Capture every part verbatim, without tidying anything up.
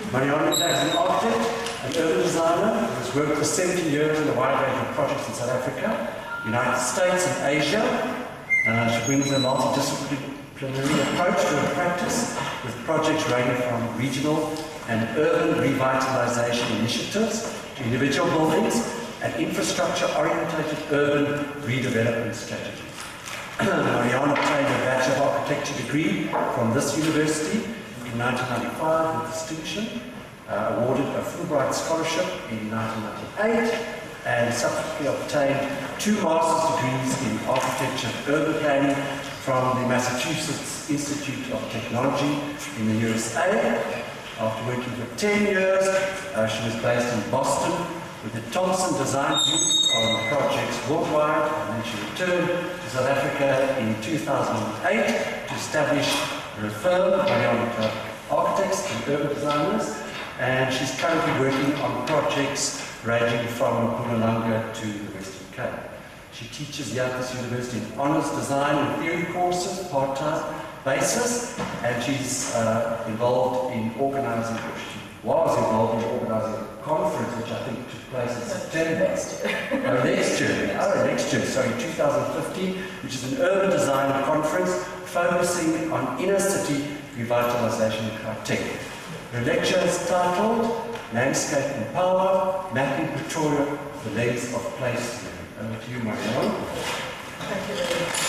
Marianne de Klerk is an architect, an urban designer who has worked for seventy years in a wide range of projects in South Africa, United States and Asia. Uh, she brings a multidisciplinary approach to her practice with projects ranging from regional and urban revitalization initiatives to individual buildings and infrastructure-orientated urban redevelopment strategies. Marianne obtained a Bachelor of Architecture degree from this university in nineteen ninety-five with distinction, uh, awarded a Fulbright Scholarship in nineteen ninety-eight, and subsequently obtained two master's degrees in architecture and urban planning from the Massachusetts Institute of Technology in the U S A. After working for ten years, uh, she was based in Boston with the Thompson Design Group on projects worldwide, and then she returned to South Africa in two thousand eight to establish her firm, Marianne de Klerk Architects and Urban Designers, and she's currently working on projects ranging from Mpumalanga to the Western Cape. She teaches here at this university in Honours Design and Theory courses, part-time basis, and she's uh, involved in organising, or she was involved in organising a conference which I think took place in September. Next year. oh, next year. Oh, next year, sorry, two thousand fifteen, which is an urban design conference focusing on inner city revitalisation criteria. Her lecture is titled Landscape and Power, Mapping Pretoria, the Lens of Place. Over to you, Marianne. Thank you very much.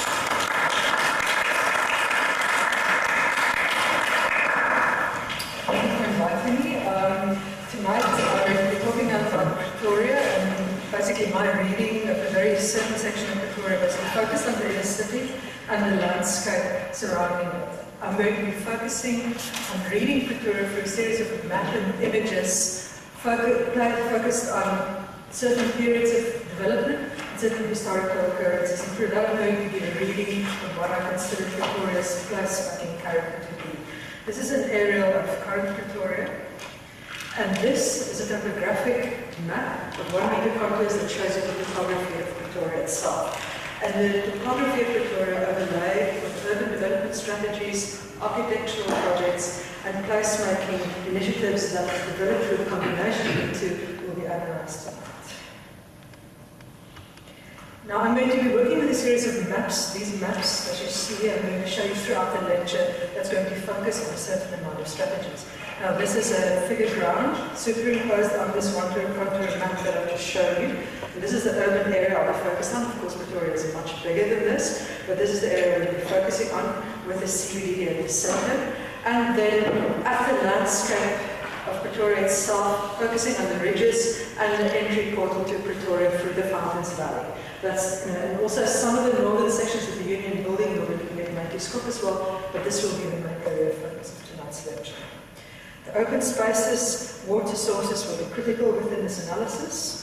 Thank you for inviting me. Um, tonight I'm going to be talking about Pretoria, and basically my reading of a very certain section of Pretoria basically focused on the inner city and the landscape surrounding it. I'm going to be focusing on reading Pretoria through a series of map and images focus, focused on certain periods of development, certain historical occurrences, and through that I'm going to give a reading of what I consider Pretoria's place-making character to be. This is an aerial of current Pretoria, and this is a topographic map of one meter contours that shows you the topography of Pretoria itself. And the topography of Pretoria overlaid with urban development strategies, architectural projects, and place-making initiatives that are developed through a combination of the two will be analysed tonight. Now I'm going to be working with a series of maps. These maps that you see here, I'm going to show you throughout the lecture, that's going to focus on a certain amount of strategies. Now this is a figure ground superimposed on this one contour map that I've just shown you. And this is the urban area I'll be focused on. Of course, Pretoria is much bigger than this, but this is the area we'll be focusing on with the C B D here in the center. And then at the landscape of Pretoria itself, focusing on the ridges and the entry portal to Pretoria through the Fountains Valley. That's, uh, and also some of the northern sections of the Union Building will be looking at Manuscope as well, but this will be the main area of focus of tonight's lecture. The open spaces, water sources will be critical within this analysis.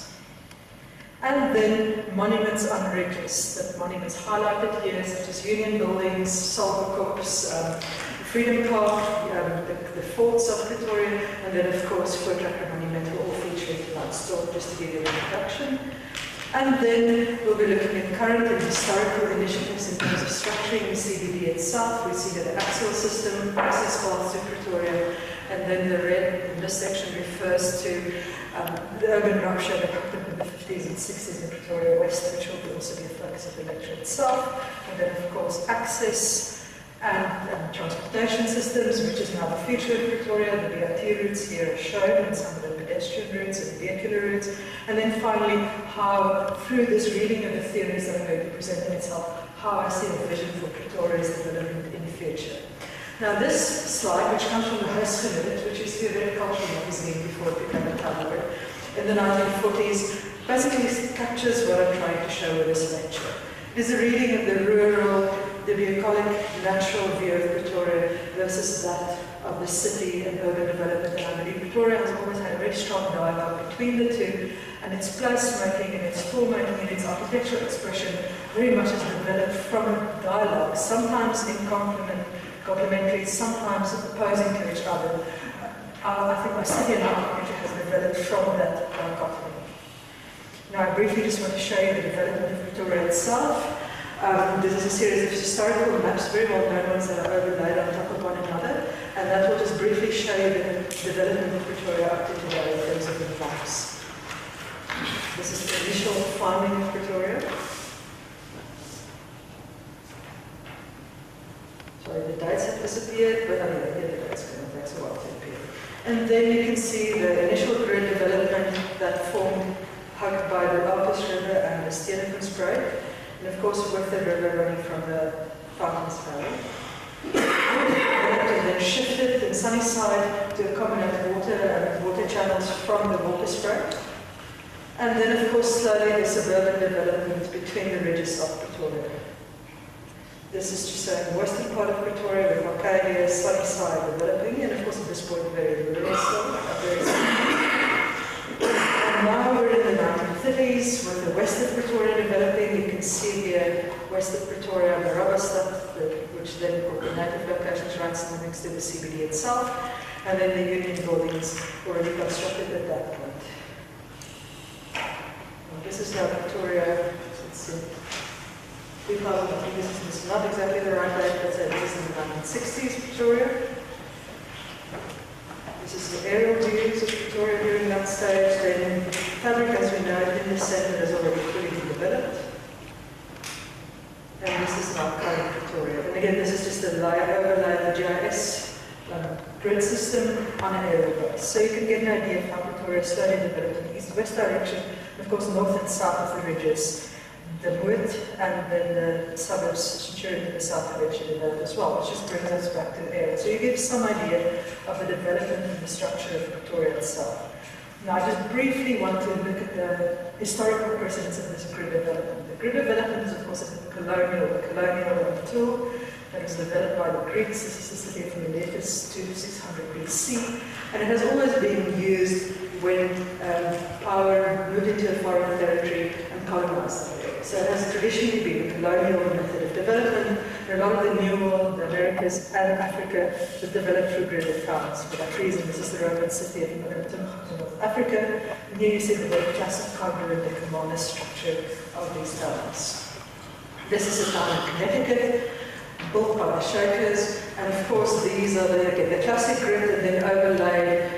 And then monuments on ridges. The monuments highlighted here, such as Union Buildings, Salverkorps, um, Freedom Park, um, the, the forts of Pretoria, and then of course Voortrekker Monument will all feature in tonight's talk, just to give you an introduction. And then we'll be looking at current and historical initiatives in terms of structuring the C B D itself. We see that the axial system, access paths to Pretoria, and then the red in this section refers to um, the urban rupture that happened in the fifties and sixties in Pretoria West, which will also be a focus of the lecture itself. And then of course access and um, transportation systems, which is now the future of Pretoria. The B R T routes here are shown, and some of the pedestrian routes and vehicular routes. And then finally, how through this reading of the theories that I'm going to present in itself, how I see a vision for Pretoria's development in the future. Now this slide, which comes from the Huisgenoot, which is the Red Cultural magazine before it became a tabloid, in the nineteen forties, basically captures what I'm trying to show with this lecture. It is a reading of the rural, the bucolic, natural view of Pretoria versus that of the city and urban development. And I believe Pretoria has always had a very strong dialogue between the two, and its place-making and its form-making and its architectural expression very much has developed from a dialogue, sometimes in complement, complementary, sometimes opposing to each other. Uh, I think my city and architecture has developed from that dichotomy. Now I briefly just want to show you the development of Pretoria itself. Um, this is a series of historical maps, very well known ones that are overlaid on top of one another. And that will just briefly show you the development of Pretoria up to today in terms of the maps. This is the initial founding of Pretoria. Sorry, the dates have disappeared, but anyway, here the dates come, it takes a while to appear. And then you can see the initial grid development that formed hugged by the Alpes River and the Steenefonspruit, and of course with the river running from the Fountains Valley. And then shifted in Sunnyside to accommodate water and water channels from the Waterspruit. And then of course slowly the suburban development between the ridges of Pretoria. This is just a western part of Pretoria with Arcadia, Sunnyside developing, and of course at this point very rural still. Very and now we're in the nineteen thirties with the west of Pretoria developing. You can see here west of Pretoria, Marabastad, which then called the native locations right next to the C B D itself, and then the union buildings already constructed at that point. Well, this is now Pretoria. Let's see. two thousand, I think this is not exactly the right date, but this is in the nineteen sixties, Pretoria. This is the aerial views of Pretoria during that stage. Then fabric, as we know, in the centre is already fully developed. And this is now current Pretoria. And again, this is just a layer overlay of the G I S um, grid system on an aerial base. So you can get an idea of how Pretoria slowly developed in the east-west direction, and of course north and south of the ridges. The Moed and then the suburbs, Centurion to the south eventually developed as well, which just brings us back to the area. So you get some idea of the development and the structure of Pretoria itself. Now I just briefly want to look at the historical precedents of this grid development. The grid development is of course a colonial, a colonial tool that was developed by the Greeks. This is the city of Miletus to six hundred B C, and it has always been used when um, power moved into a foreign territory and colonized the area. So it has traditionally been a colonial method of development. And a lot of the New World, the Americas, and Africa was developed through gridded towns. For that reason, this is the Roman city of North Africa. And here you see the very classic congruent and commander structure of these towns. This is a town in Connecticut, built by the Shakers, and of course these are the, again, the classic grid and then overlaid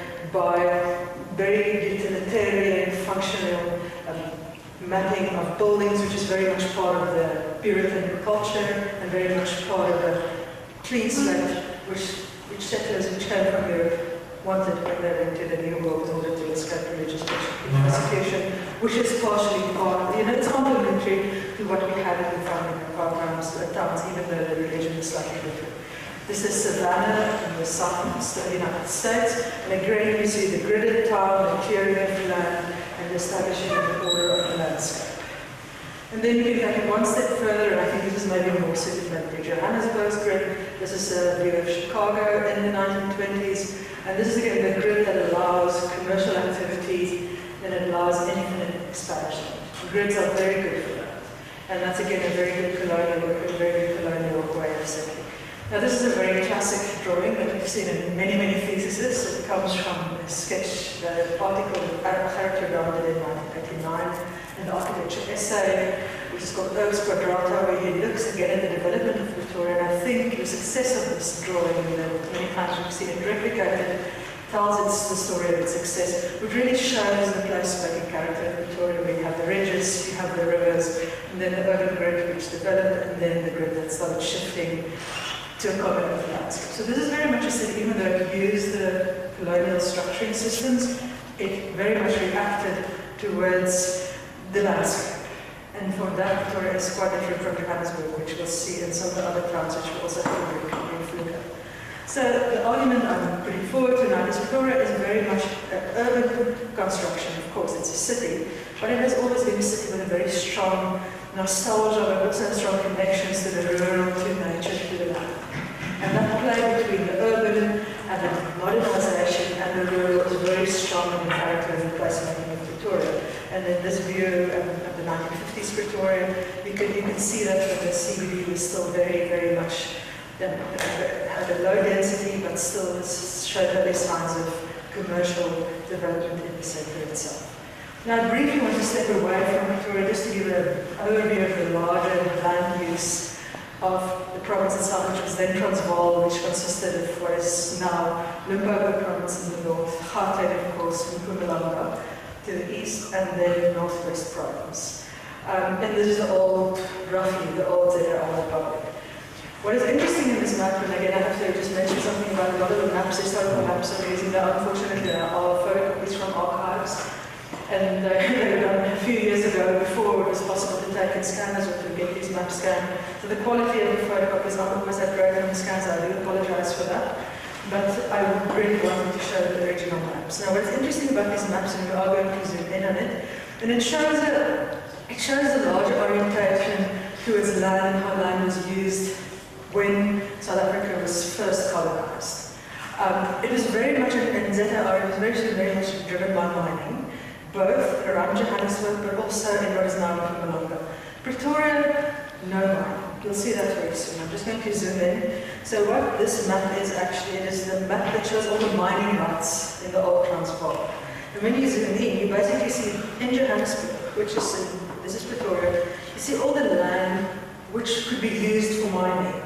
by very utilitarian, functional um, mapping of buildings, which is very much part of the Puritan culture and very much part of the clean slate, which, which settlers which came from Europe wanted when they went to the New World in order to escape religious persecution, which is partially part, you know, it's complementary to what we have in the founding of our towns, even though the religion is slightly different. This is Savannah in the south of the United States, and again you see the gridded town, the clearing of land, and the establishing of the order of the landscape. And then you can take it one step further, and I think this is maybe more suited maybe to Johannesburg's grid. This is a view of Chicago in the nineteen twenties, and this is again the grid that allows commercial activities and it allows infinite expansion. The grids are very good for that, and that's again a very good colonial, a very good colonial way of settling. Now this is a very classic drawing that we've seen in many, many theses. It comes from a sketch, the article that Gerrit did in nineteen eighty-nine, an architecture essay, which is called Oaks Quadrata, where he looks again at the development of Pretoria. And I think the success of this drawing, that many times we've seen it replicated, tells it's the story of its success, which really shows the place-making character of Pretoria, where you have the ridges, you have the rivers, and then the urban grid which developed, and then the grid that started shifting to accommodate the landscape. So this is very much a city, even though it used the colonial structuring systems, it very much reacted towards the landscape. And for that, Pretoria is quite different from Johannesburg, which we'll see in some of the other towns which we'll also have a brief look at. So the argument I'm putting forward tonight is Pretoria is very much an urban construction. Of course, it's a city, but it has always been a city with a very strong nostalgia, but also strong connections to the rural, to nature, to the land. And that play between the urban and the modernization and the rural is very strong in the character of the placemaking of Pretoria. And in this view um, of the nineteen fifties Pretoria, you can, you can see that the C B D was still very, very much, um, had a low density, but still showed early signs of commercial development in the centre itself. Now, I briefly want to step away from Pretoria just to give an overview of the larger land use of the province itself, which was then Transvaal, which consisted of what is now Limpopo province in the north, Gauteng, of course, Mpumalanga to the east, and then Northwest province. Um, and this is the old, roughly, the old Z R Republic. What is interesting in this map, and again I have to just mention something about a lot of the maps, historical maps I'm using now, unfortunately there are photocopies from archives. And uh, they were done a few years ago before it was possible to take in scanners or to get these maps scanned. So the quality of the photocopies aren't always that great on the scans, I do apologize for that. But I really wanted to show the original maps. Now what's interesting about these maps, and we are going to zoom in on it, and it shows a, it shows a large orientation towards land and how land was used when South Africa was first colonized. Um, it was very much, in Z R, it was very, very much driven by mining, both around Johannesburg, but also in what is now Mpumalanga. Pretoria, no mining. You'll see that very soon. I'm just going to zoom in. So what this map is actually, it is the map that shows all the mining rights in the old Transvaal. And when you zoom in, you basically see in Johannesburg, which is in, this is Pretoria, you see all the land which could be used for mining.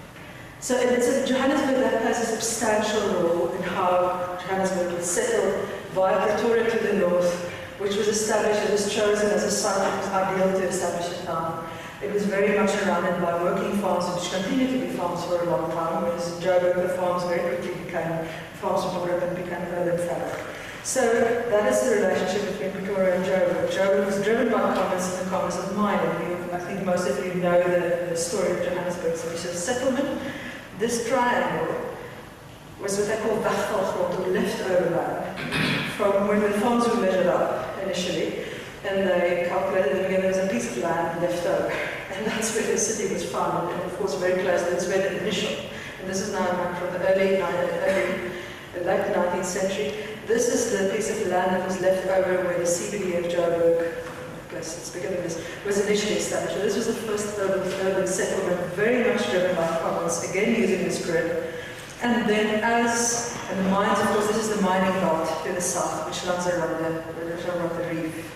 So it's a Johannesburg that has a substantial role in how Johannesburg was settled via Pretoria to the north, which was established, it was chosen as a site that was ideal to establish a town. It was very much surrounded by working farms, which continued to be farms for a long time, whereas Joburg, the farms very quickly became farms of Boogertman, became urban fabric. So that is the relationship between Pretoria and Joburg. Joburg was driven by commerce and the commerce of mining. I think most of you know the, the story of Johannesburg's initial settlement. This triangle was what they call wegvalgrond, or leftover land, from when the farms were measured up initially, and they calculated that there was a piece of land left over, and that's where the city was founded, and of course very close, that's where the initial, and this is now a map from the early, early late nineteenth century. This is the piece of land that was left over where the C B D of Joburg, place it's bigger than this, was initially established. So this was the first urban, urban settlement, very much driven by commerce, again using this grid. And then as, and the mines, of course, this is the mining belt to the south, which runs around the, around the reef.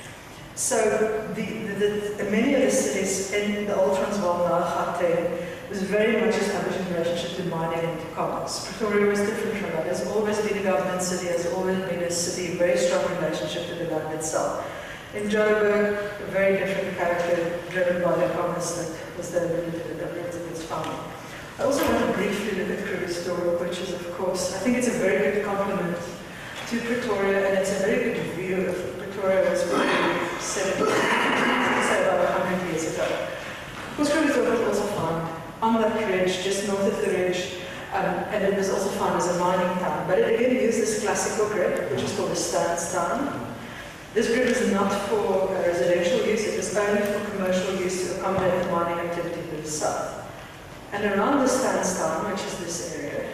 So the, the, the, many of the cities in the old Transvaal, now Gauteng, was very much established in relationship to mining and to commerce. Pretoria was different from that. It's always been a government city, has always been a city, very strong relationship to the land itself. In Joburg, a very different character, driven by the commerce that was the relative of its founding. I also want to briefly look at Krugersdorp, which is, of course, I think it's a very good compliment to Pretoria, and it's a very good view of Pretoria as really seventy, say about one hundred years ago. Of course, Krugersdorp was also found on that ridge, just north of the ridge, um, and it was also found as a mining town. But it again used this classical grid, which is called a standstown. This grid is not for uh, residential use, it was only for commercial use to accommodate the mining activity to the south. And around the standstown, which is this area,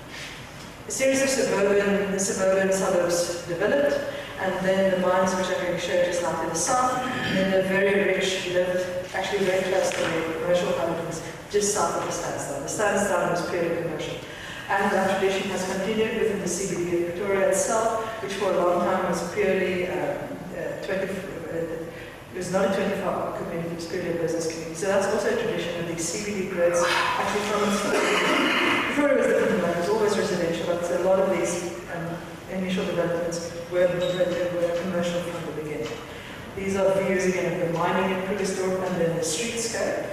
a series of suburban, the suburban suburbs developed, and then the mines, which I'm going to show you just now to the south, and then the very rich lived actually very close to the commercial companies, just south of the standstown. The standstown was purely commercial. And that tradition has continued within the C B D of Pretoria itself, which for a long time was purely um, uh, twenty, uh, it was not a twenty-four hour community, it was purely a business community. So that's also a tradition of these C B D grids, actually from its Pretoria was different from that, it was always residential, but a lot of these um, initial developments were, were commercial from the beginning. These are views again of the mining in Krugersdorp and then the streetscape.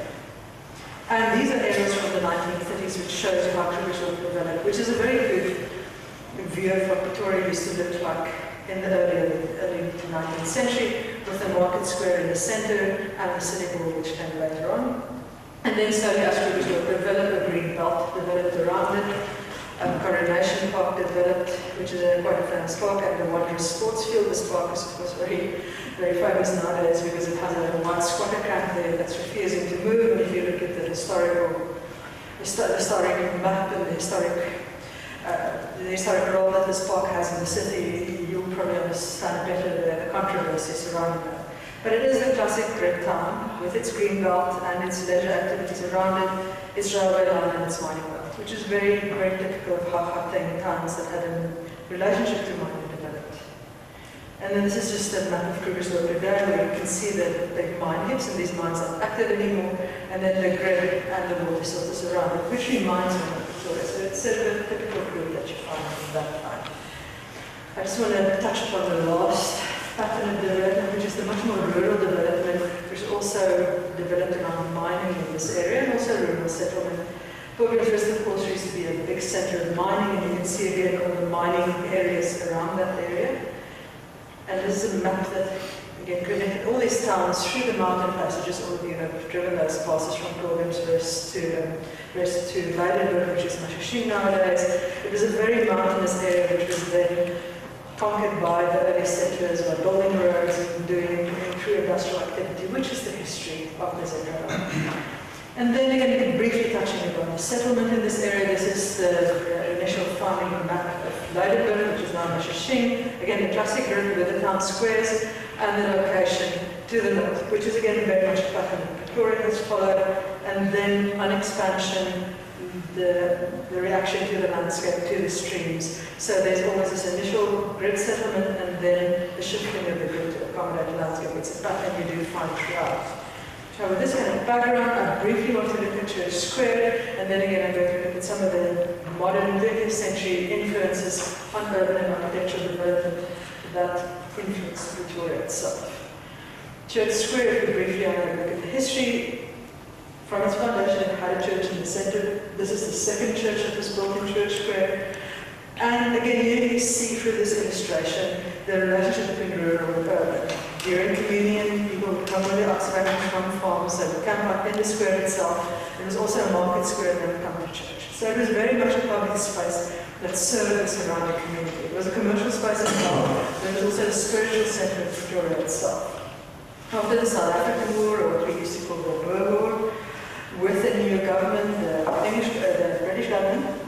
And these are areas from the nineteen thirties which shows how Krugersdorp developed, which is a very good view of what Pretoria used to look like in the early, early nineteenth century, with the market square in the centre and the city hall, which came later on. And then slowly as Krugersdorp developed, a green belt developed around it. Um, Coronation Park developed, which is a quite a famous park, and the Wanderers Sports Field. This park is of course very, very famous nowadays because it has a white squatter camp there that's refusing to move. And if you look at the historical, historic map and the historic, uh, the historic role that this park has in the city, you'll probably understand better the, the controversy surrounding that. But it is a classic grid town with its green belt and its leisure activities around it, its railway line and its mining belt, which is very, very typical of how Gauteng towns that had a relationship to mining developed. And then this is just a map of Kruger's work today, where you can see that the mine hips, and these mines aren't active anymore, and then the grid and the water sources around it, which reminds me of Pretoria. So it's sort of a typical group that you find from that time. I just want to touch upon the last pattern of development, which is the much more rural development, which is also developed around mining in this area, and also rural settlement. Boogertman, of course, used to be a big centre of mining, and you can see again all the mining areas around that area. And this is a map that, again, connected all these towns through the mountain passages. All of you have driven those passes from Pilgrimsrest to, um, Rest to Leidenburg, which is Mashashing nowadays. It was a very mountainous area, which was then conquered by the early settlers by building roads and doing true industrial activity, which is the history of this area. And then again, briefly touching upon the settlement in this area. This is the initial farming map of Leidenburg, which is now Mashashing. Again, the classic route with the town squares and the location to the north, which is again very much a pattern that Pretoria has followed. And then on expansion, the, the reaction to the landscape, to the streams. So there's always this initial grid settlement and then the shifting of the grid to accommodate the landscape. It's a pattern you do find throughout. So with this kind of background, I briefly want to look at Church Square, and then again I'm going to look at some of the modern twentieth century influences on urban and architectural development that influenced Pretoria itself. Church Square, if we briefly I'm going to look at the history. From its foundation, it had a church in the centre. This is the second church that was built in Church Square. And again, here you see through this illustration the relationship between rural and urban. During communion, people would come with their oxen from farms, they would camp out in the square itself. There was also a market square, and they would come to church. So it was very much a public space that served the surrounding community. It was a commercial space as well. There was also a spiritual centre of Pretoria itself. After the South African War, or what we used to call the Boer War, with the new government, the English, uh, the British government,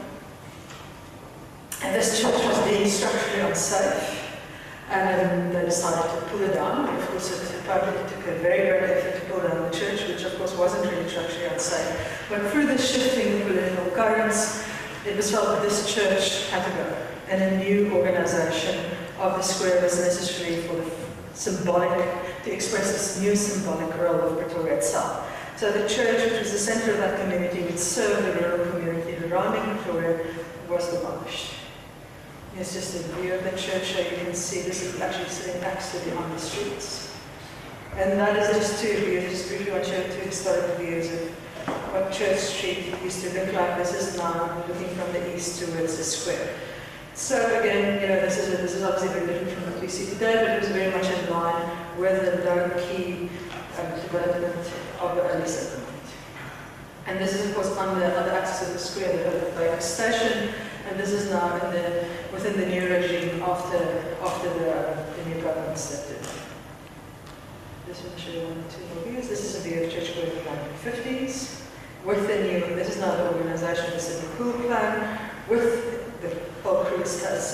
and this church was deemed structurally unsafe. And um, they decided to pull it down. Of course, it probably took a very great effort to pull down the church, which of course wasn't really structurally unsafe. But through the shifting political currents, it was felt that this church had to go. And a new organization of the square was necessary for the symbolic, to express this new symbolic role of Pretoria itself. So the church, which was the center of that community, which served the rural community surrounding Pretoria, was demolished. Here's just a view of the church, so you can see this is actually sitting next to the on the streets. And that is just two views, just briefly want to show two historical views of what Church Street used to look like. This is now looking from the east towards the square. So again, you know, this is, a, this is obviously very different from what we see today, but it was very much in line with the low-key um, development of the early settlement. And this is, of course, on the other axis of the square, the Baker Station. And this is now in the, within the new regime after, after the, uh, the new government stepped in. This will show you one or two more views. This is a view of Church Square in the nineteen fifties. With the new, this is now the organisation, the City Pool Plan, with the Paul Kruger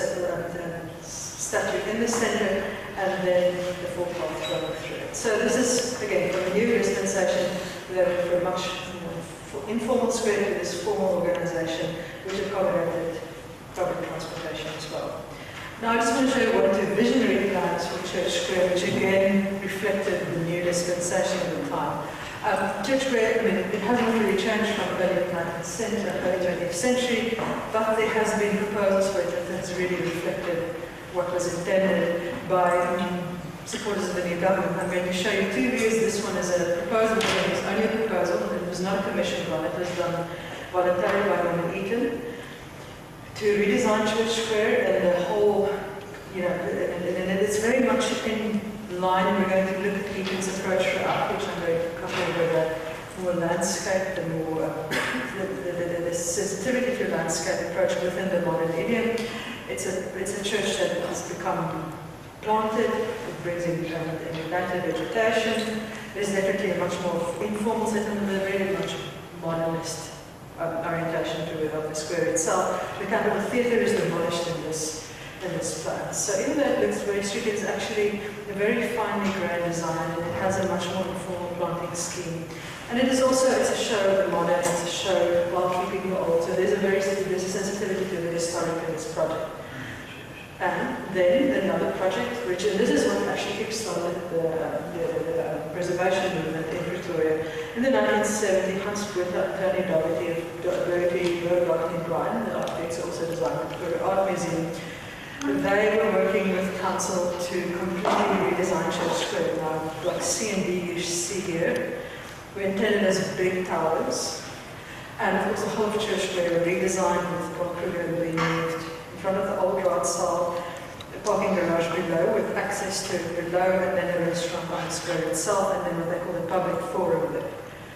statue in the centre, and then the full path running through it. So this is, again, from a new dispensation, we have a much more informal square to this formal organisation, which accommodated public transportation as well. Now I just want to show you one or two visionary plans for Church Square, which again reflected the new dispensation of the time. Um, Church Square, I mean, it hasn't really changed from early nineteenth century, early twentieth century, but there has been proposals for it that has really reflected what was intended by um, supporters of the new government. I'm going to show you two views. This one is a proposal, it was only a proposal, it was not a commissioned one, it was done voluntarily by Norman Eaton to redesign Church Square and the whole, you know, and, and it's very much in line. We're going to look at Eaton's approach throughout, which I'm going to couple with a more landscape, the more uh, the, the, the, the sensitivity to landscape approach within the modern idiom. It's a, it's a church that has become planted, it brings in um, planted vegetation. There's definitely a much more informal settlement, but a very much modernist um, orientation to it of the square itself. The Capitol Theatre is demolished in this, in this plan. So even though it looks very street, it's actually a very finely grained design, and it has a much more informal planting scheme. And it is also, it's a show of the modern, it's a show while keeping the old. So there's a very there's a sensitivity to the historic in this project. And then another project, which, and this is what actually kickstarted the, the, the uh, preservation movement in Pretoria. In the nineteen seventies, Hans with Tony Doherty, Doherty, Boogertman and Brian, the architects who also designed the Pretoria Art Museum. They were working with council to completely redesign Church Square. Now, like C and D you see here, were intended as big towers. And of course the whole of Church Square were redesigned with Paul Kruger being moved in front of the old Raadsaal, the parking garage below with access to below, and then a restaurant on the square itself, and then what they call the public forum there.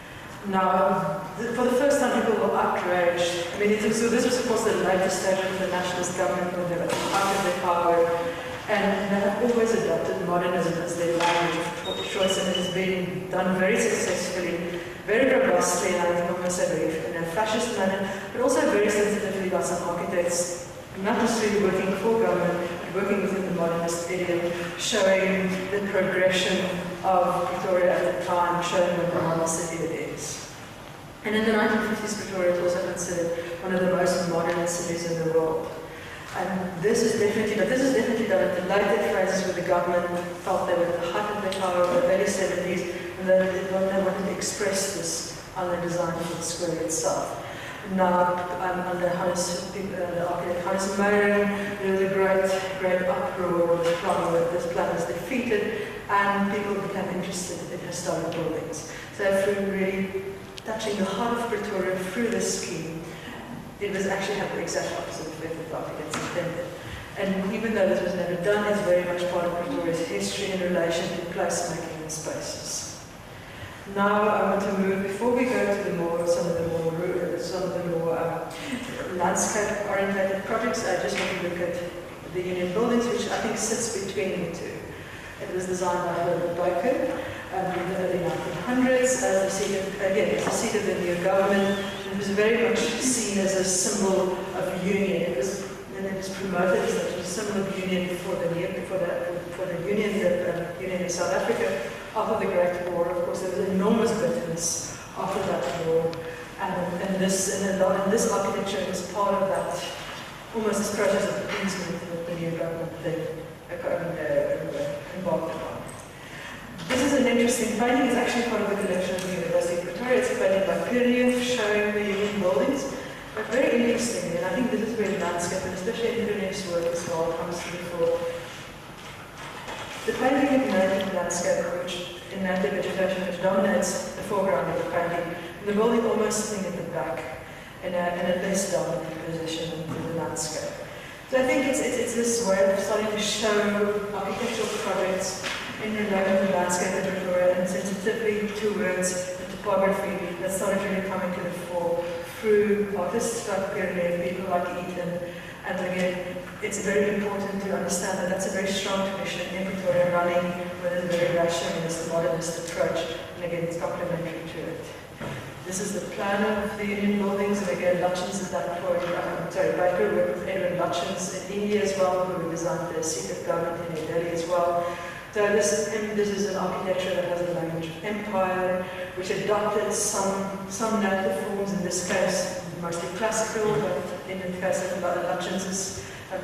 Now, the, for the first time people were outraged. I mean, it was, so this was of course the latest stage of the nationalist government when they were at the height of their power, and they have always adopted modernism as their language of choice, and it has been done very successfully, very robustly, and I think almost very in a fascist manner, but also very sensitively by some architects, not necessarily working for government, but working within the modernist idiom, showing the progression of Pretoria at the time, showing what the modern city it is. And in the nineteen fifties, Pretoria was also considered one of the most modern cities in the world. And this is definitely, but this is definitely done at the later phases where the government felt they were at the height of their power in the early seventies, and they, they wanted to express this on the design of the square itself. Now, um, under Hannes, uh, the architect Hannes Marianne, there was a great, great uproar of the plan, where this plan was defeated, and people became interested in historic buildings. So through really touching the heart of Pretoria through this scheme, it was actually had the exact opposite effect that the architects intended. And even though this was never done, it's very much part of Pretoria's history in relation to placemaking and spaces. Now I want to move, before we go to the more, some of the more, some of the more um, landscape-oriented projects, I just want to look at the Union Buildings, which I think sits between the two. It was designed by Herbert Baker um, in the early nineteen hundreds as the seat of, again, as the seat of the new government. It was very much seen as a symbol of union. It was, and it was promoted as a symbol of union for the for the for the union, the uh, union of South Africa after the Great War. Of course, there was enormous bitterness after that war, and, and this and, and this architecture was part of that, almost this process of appeasement that the new government then uh, embarked upon. This is an interesting painting. It's actually part of the collection of the University of Pretoria. It's a painting by Pirlier showing the Union buildings. But very interestingly, and I think this is where landscape, and especially in Pirlier's work as well, comes to the fore. The painting of native landscape, which in native vegetation, which dominates the foreground of the painting, and the building almost sitting at the back in a, in a less dominant position in the landscape. So I think it's, it's, it's this way of starting to show architectural projects in relation to landscape in Pretoria and sensitively towards the topography that started really coming to the fore through artists like Pirlier, people like Eaton, and again, it's very important to understand that that's a very strong tradition in Pretoria running with a very rationalist, modernist approach, and again, it's complementary to it. This is the plan of the Union buildings, and again, Lutyens is that point, um, sorry, Baker worked with Edwin Lutyens in India as well, who designed the seat of government in New Delhi as well. So this, this is an architecture that has a language of empire, which adopted some, some native forms, in this case, mostly classical, but in the case of Lutyens' um,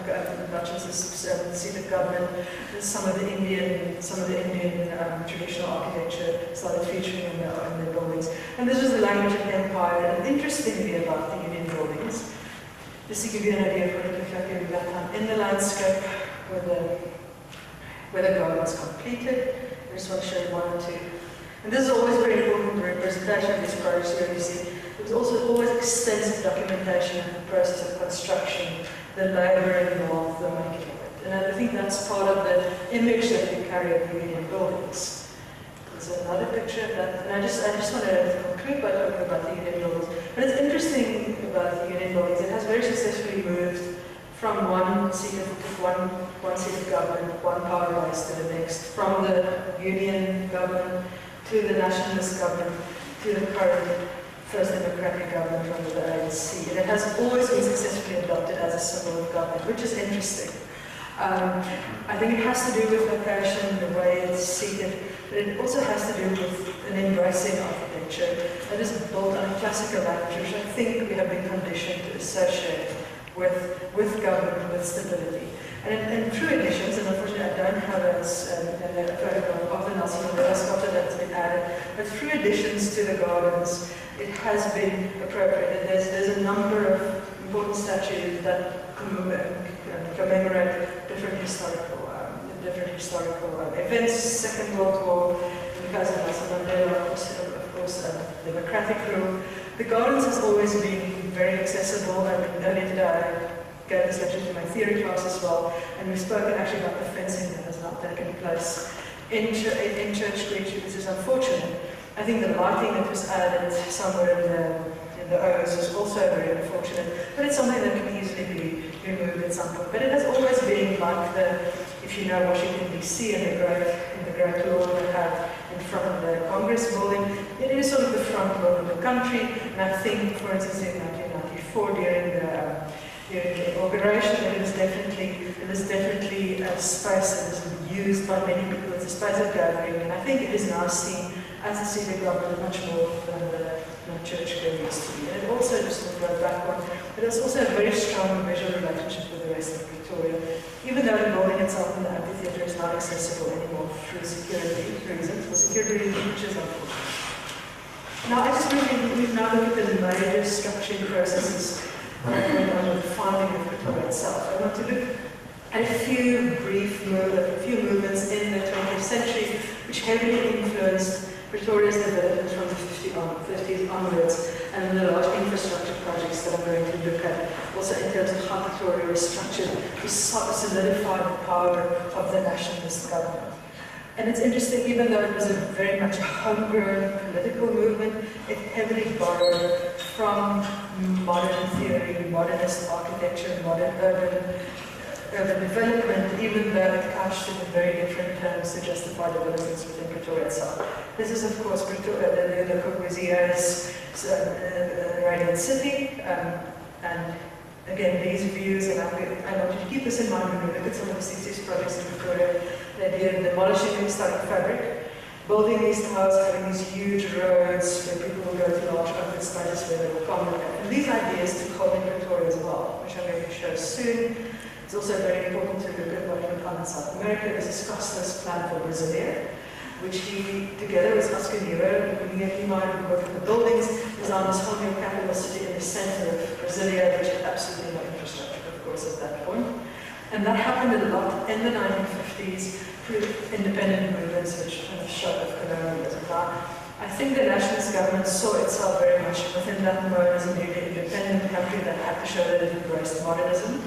um, seat of government, some of the Indian, some of the Indian um, traditional architecture started featuring in their, in their buildings. And this was the language of empire. And interestingly about the Union buildings, just to give you an idea of what it looked like in that time, in the landscape where the where the garden was completed. I just want to show you one or two. And this is always very important in the representation of these projects here. You see, there was also always extensive documentation of the process of construction, the labour involved, the making of it. And I think that's part of the image that we carry of the Union buildings. There's another picture of that. And I just, I just want to conclude by talking about the Union buildings. But it's interesting about the Union buildings. It has very successfully moved from one seat of one one seat of government, one power base to the next, from the Union government to the nationalist government to the current First Democratic government under the A N C. And it has always been successfully adopted as a symbol of government, which is interesting. Um, I think it has to do with location, the way it's seated, but it also has to do with an embracing architecture that is built on a classical language, which I think we have been conditioned to associate with, with government, with stability. And, and through editions, and unfortunately I don't have a, um, a photograph of the Nelson Mandela sculpture that's been added, but through additions to the gardens, it has been appropriated. There's, there's a number of important statues that commemorate different historical, um, different historical um, events. Second World War, because of Nelson Mandela, of course, of course um, democratic rule. The gardens has always been very accessible, and earlier today I gave this lecture to my theory class as well, and we've spoken actually about the fencing that has not taken place in, ch in Church Street. This is unfortunate. I think the lighting that was added somewhere in the, in the O's is also very unfortunate, but it's something that can easily be removed at some point. But it has always been like the, if you know Washington D C and the great, in the great lawn they have in front of the Congress building, it is sort of the front lawn of the country, and I think, for instance, in nineteen ninety-four during the During the inauguration, it is definitely it is definitely a space that is used by many people. It's a space of gathering, and I think it is now seen as a civic government much more than the, the church there used to be. And it also, just to go back on, it is also a very strong visual relationship with the rest of Pretoria, even though the building itself in the amphitheatre is not accessible anymore through security reasons, for security reasons, which is unfortunate. Now, I just really we've now looked at the major structuring processes going on with the founding of Pretoria itself. I want to look at a few brief movements, a few movements in the twentieth century which heavily influenced Pretoria's development from the fifties onwards, and the large infrastructure projects that I'm going to look at, also in terms of how Pretoria was structured to solidify the power of the nationalist government. And it's interesting, even though it was a very much a homegrown political movement, it heavily borrowed from modern theory, modernist architecture, modern urban, urban development, even though it couched in very different terms to justify developments within Pretoria itself. This is, of course, Pretoria, the Le Corbusier's uh, Radiant City, um, and again, these views, and I'm going, I want you to keep this in mind when we look at some of the sixties projects in Pretoria, the idea of demolishing the historic fabric, building these towers, having these huge roads where people will go to large open spaces where they will congregate. And these ideas took hold in Pretoria as well, which I'm going to show soon. It's also very important to look at what went on in South America. There's Costa's plan for Brasilia, which he, together with Oscar Nero, who he might have worked with the buildings, designed this whole new capital city in the center of Brasilia, which had absolutely no infrastructure, of course, at that point. And that happened a lot in the nineteen fifties through independent movements, which kind of showed of colonialism. I think the nationalist government saw itself very much within that mode as a newly independent country that had to show that it embraced modernism.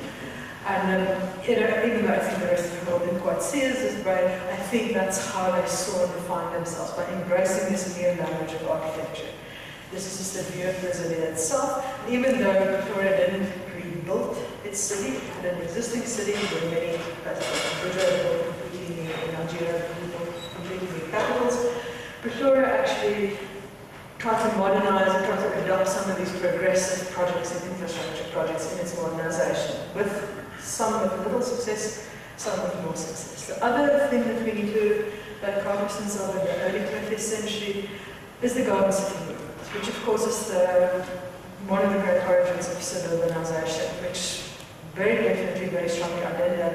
And um, you know, even though I think the rest of the world didn't quite see it this way, I think that's how they saw and defined themselves, by embracing this new language of architecture. This is just a view of Brasilia itself. And even though Pretoria didn't rebuild its city, it had an existing city with many places like Abuja, completely new, in Nigeria, completely new capitals. Pretoria actually tried to modernize and tried to adopt some of these progressive projects and infrastructure projects in its modernization, with some with little success, some with more success. The other thing that we need to take cognizance of in the early twentieth century is the Garden City movement, which of course is the, one of the great origins of suburbanization, which very definitely, very strongly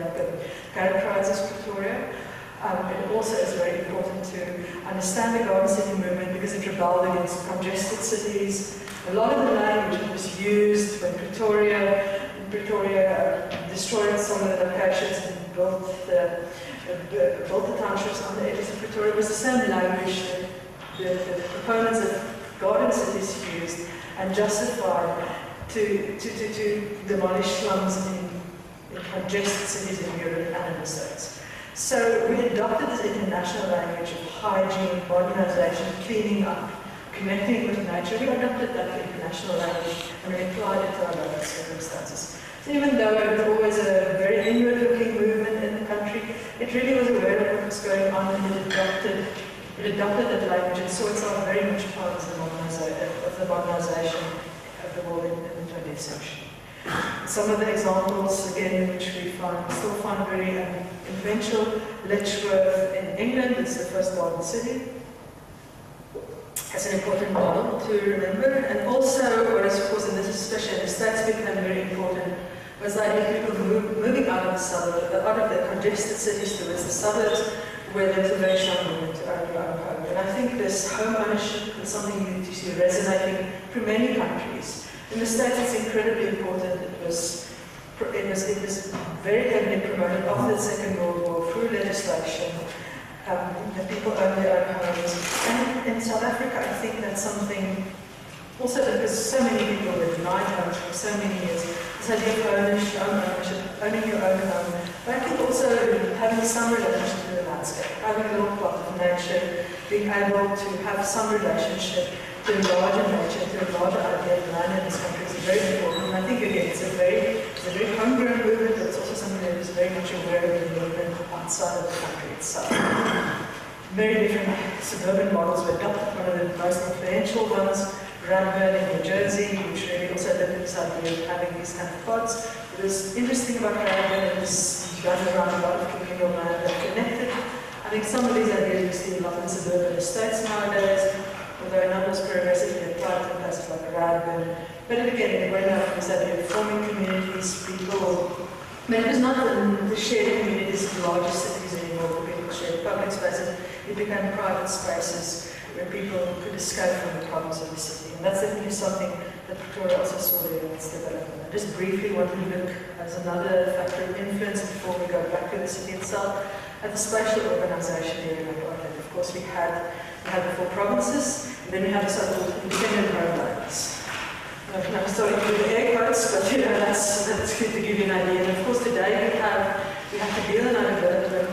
characterizes Pretoria. Um, it also is very important to understand the Garden City movement because it rebelled against congested cities. A lot of the language that was used when Pretoria, Pretoria destroyed some of the locations and built the, uh, built the townships on the edges of Pretoria was the same language that the, the proponents of garden cities used and justified to, to, to, to demolish slums in, in congested cities in Europe and in the States. So we adopted this international language of hygiene, modernization, cleaning up, connecting with nature. We adopted that international language and we applied it to our local circumstances. So even though it was always a very inward-looking movement in the country, it really was aware of what was going on and it adopted, it adopted that language and saw itself very much part of the modernization of the, modernization of the world in, in the twentieth century. Some of the examples, again, which we find, still find very um, influential. Letchworth in England is the first garden city. That's an important model to remember. And also, what is, of course, and this is especially in the States, became very important, was the idea of people move, moving out of the suburbs, out of the congested cities towards the suburbs, where there's a very strong movement to own your own home. And I think this home ownership is something you see resonating through many countries. In the States, it's incredibly important. It was, it was, it was very heavily promoted after the Second World War through legislation. Um, that people own their own homes. And in South Africa, I think that's something also because so many people were denied homes for so many years. This idea of ownership, ownership, owning your own home. But I think also having some relationship to the landscape, having a little plot of nature, being able to have some relationship to larger nature, to a larger idea of land in this country is very important. And I think again, it's a very, it's a very homegrown movement, but it's also something that is very much aware of the movement outside of the country itself. Very different suburban models were adopted. One of the most influential ones, Radburn in New Jersey, which really also adopted this idea of having these kind of pods. What is interesting about Radburn is you run around a lot of communal land that are connected. I think some of these ideas we see a lot in suburban estates nowadays, although not as progressively applied to places like Radburn. But again, we're now from this idea of forming communities, people. But it was not the, the shared communities of larger cities anymore, where people shared public spaces. It became private spaces where people could escape from the problems of the city. And that's definitely something that Pretoria also saw there in its development. I just briefly want to look as another factor of influence before we go back to the city itself, at the spatial organisation here in Pretoria. Of course, we had, we had the four provinces, and then we had the so-called independent homelands. I'm sorry to do the air quotes, but you know, that's, that's good to give you an idea. And of course, today we have, we have to deal in our development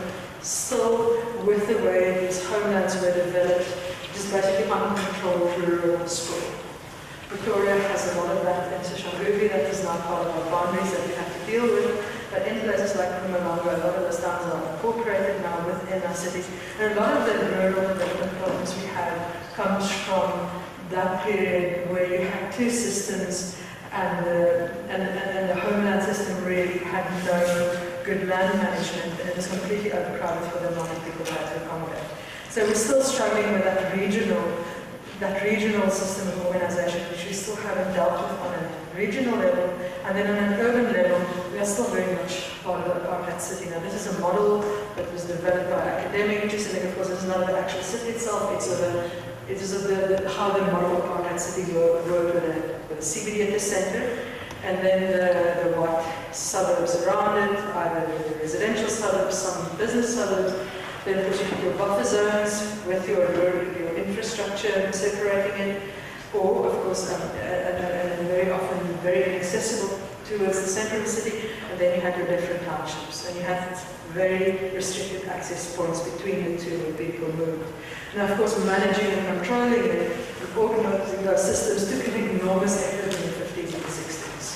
still with the way these homelands were developed, just basically uncontrolled rural sprawl. Pretoria has a lot of that in Soshanguve that is now part of our boundaries that we have to deal with. But in places like Mpumalanga, a lot of those towns are incorporated now within our cities. And a lot of the rural development problems we have comes from that period where you had two systems and the, and, and, and the homeland system really had no good land management, and it was completely overcrowded for the amount of people that had to accommodate. So we're still struggling with that regional, that regional system of organisation, which we still haven't dealt with on a regional level, and then on an urban level, we are still very much part of the apartheid city. Now, this is a model that was developed by academics, and of course, it's not the actual city itself, it's of a It is the, the, how the model of apartheid city worked with a, with a C B D at the center, and then the, the white suburbs around it, either the residential suburbs, some business suburbs. Then of course you have your buffer zones with your, your infrastructure separating it, or of course, um, and, and very often very inaccessible towards the center of the city, and then you have your different townships, and you have very restricted access points between the two where people move. Now, of course, managing and controlling it, and organizing those systems took an enormous effort in the fifties and the sixties.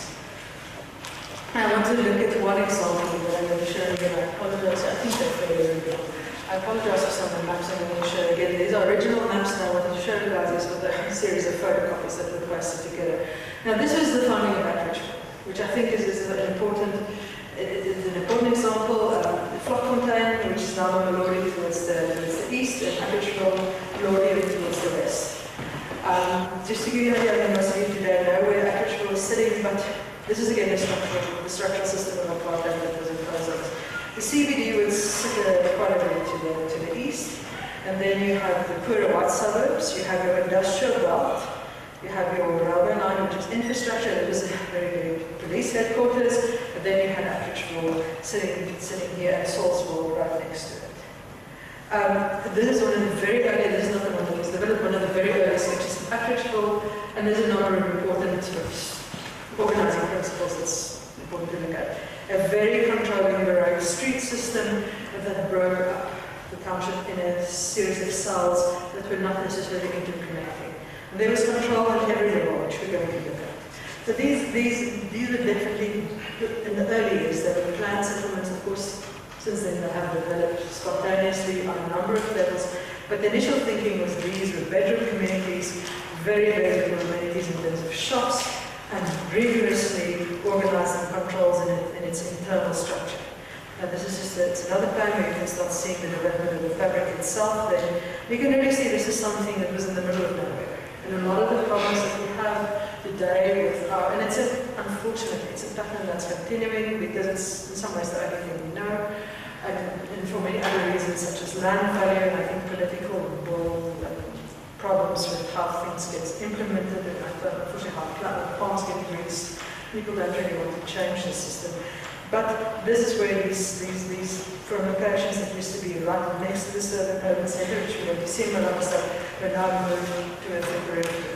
I want to look at one example that I'm going to show you, and I apologize, I think they're fairly good. I apologize for some of the maps I'm going to show you again. These are original maps, and I wanted to show you guys this with a series of photocopies that were pasted together. Now, this was the founding of Atteridgeville, which I think is, is an important It is an important example. Um, Vlokfontein, which is now Mamelodi towards the, towards the east, and Atteridgeville, Mamelodi towards the west. Um, just to give you an idea, I think most of you today know where Atteridgeville is sitting, but this is again the structural, the structural system of apartheid that was imposed on us. The C B D would sit uh, quite a bit to the, to the east, and then you have the poorer white suburbs, you have your industrial belt, you have your railway line, which is infrastructure. It was a very big police headquarters, but then you had Atteridgeville sitting, sitting here and Salisbury right next to it. Um, this is one of the very early, this is not the one that was developed, one of the very early sketches of Atteridgeville, and there's a number of important sort of organizing principles that's important to look at. A very controlling Baroque street system that broke up the township in a series of cells that were not necessarily interconnecting. And there was control at every level, which we're going to look at. So these, these, these were definitely, in the early years, there were planned settlements, of course, since then they have developed spontaneously on a number of levels. But the initial thinking was these were bedroom communities, very, very little amenities in terms of shops, and rigorously organized and controls in, it, in its internal structure. Now this is just a, it's another plan where you can start seeing the development of the fabric itself. Then you can really see this is something that was in the middle of nowhere. And a lot of the problems that we have today with our, and it's a, unfortunately, it's a pattern that's continuing because it's in some ways the only thing we know. And, and for many other reasons, such as land value, and I think political will, um, problems with how things get implemented, and unfortunately how farms get used. People don't really want to change the system. But this is where these, these, these from locations that used to be right next to the urban urban centre, which we went to see in Malakasta, were now moved to a temporary.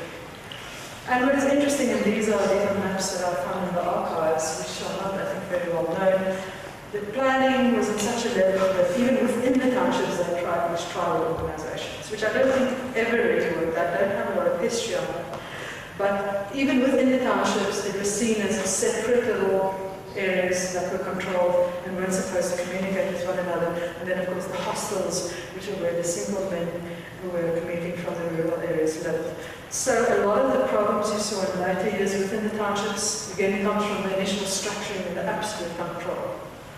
And what is interesting, and these are these are maps that I found in the archives, which are not, I think, very well known. The planning was at such a level that even within the townships they tried these tribal organisations, which I don't think ever really worked. I don't have a lot of history on that. But even within the townships, it was seen as separate little areas that were controlled and weren't supposed to communicate with one another. And then, of course, the hostels, which are where the single men who were commuting from the rural areas lived. So a lot of the problems you saw in later years within the townships, again, comes from the initial structuring and the absolute control.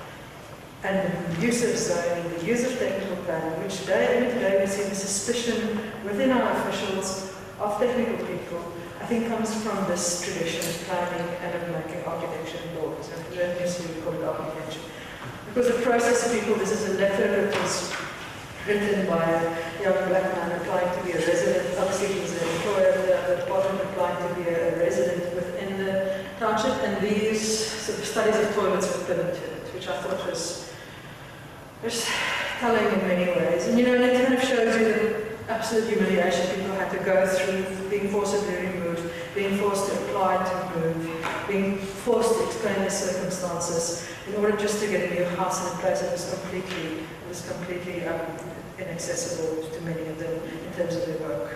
And the use of zoning, the use of technical planning, which today, even today, we see the suspicion within our officials of technical people, I think comes from this tradition of planning and of making architecture and laws. And we don't necessarily call it architecture. Because the process of people, this is a letter that was written by a young black man applying to be a resident. Obviously, he was an employer of the department applying to be a resident within the township. And these sort of studies of toilets were pinned to it, which I thought was It's telling in many ways. And you know, and it kind of shows you the absolute humiliation people had to go through, being forcibly removed, being forced to apply to move, being forced to explain their circumstances in order just to get a new house in a place that was completely, it was completely um, inaccessible to many of them in terms of their work.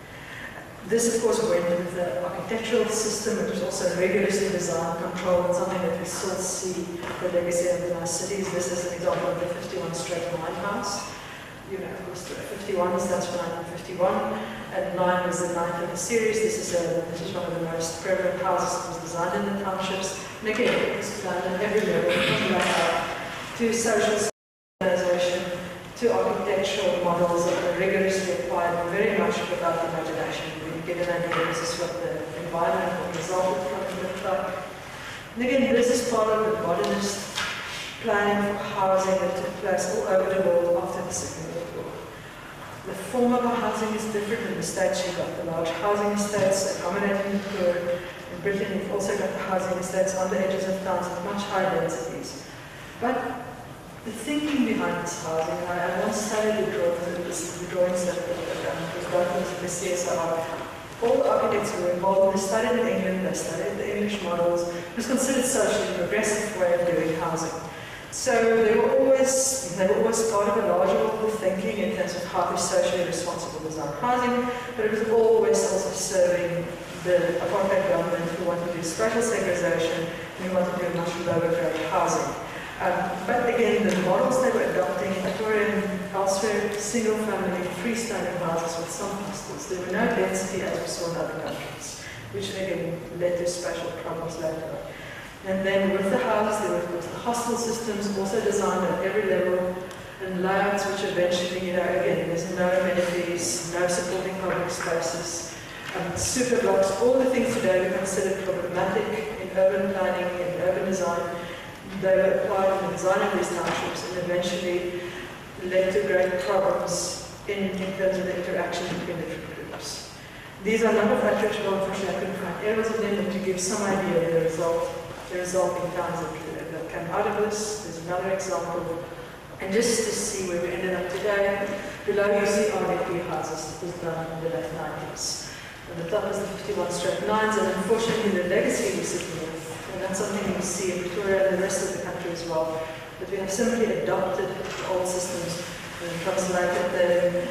This, of course, went with the architectural system. It was also rigorously designed, controlled, something that we still see the legacy of in our cities. This is an example of the fifty-one straight nine house. You know, of course, the fifty-one starts from nineteen fifty-one, and nine was the ninth in the series. This is a this is one of the most prevalent houses that was designed in the townships. And again, it was planned at every level, from layout to social organisation to architectural models that were rigorously applied, very much without imagination. Get an idea, this is what the environment or result of it looked like. And again, this is part of the modernist planning for housing that took place all over the world after the Second World War. The form of our housing is different. In the States, you've got the large housing estates accommodating the poor. In Britain, you've also got the housing estates on the edges of towns with much higher densities. But the thinking behind this housing, I, I once studied the drawings, the drawings that was done with the C S R. All the architects who were involved, they studied in England, they studied the English models. It was considered socially progressive way of doing housing. So they were always, they were always part of a larger world of thinking in terms of how to socially responsible design housing, but it was always also serving the apartheid government who wanted to do spatial segregation and who wanted to do much lower grade housing. Um, but again, the models they were adopting in Pretoria and elsewhere, single-family, freestanding houses with some hostels. There were no density as we saw in other countries, which again led to spatial problems later. And then with the houses, there were of course the hostel systems, also designed at every level, and layouts which eventually, you know, again, there's no amenities, no supporting public spaces, um, super blocks, all the things today we consider problematic in urban planning, in urban design. They were applied in the design of these townships and eventually led to great problems in, in terms of the interaction between different groups. These are not of that traditional, unfortunately I couldn't find areas of them, but to give some idea of the result, the resulting towns that, that came out of this. There's another example. And just to see where we ended up today, below you see R D P houses that was done in the late nineties. And the top is the fifty-one straight nines, and unfortunately the legacy we're sitting with. And that's something we see in Pretoria and the rest of the country as well. That we have simply adopted the old systems and translated them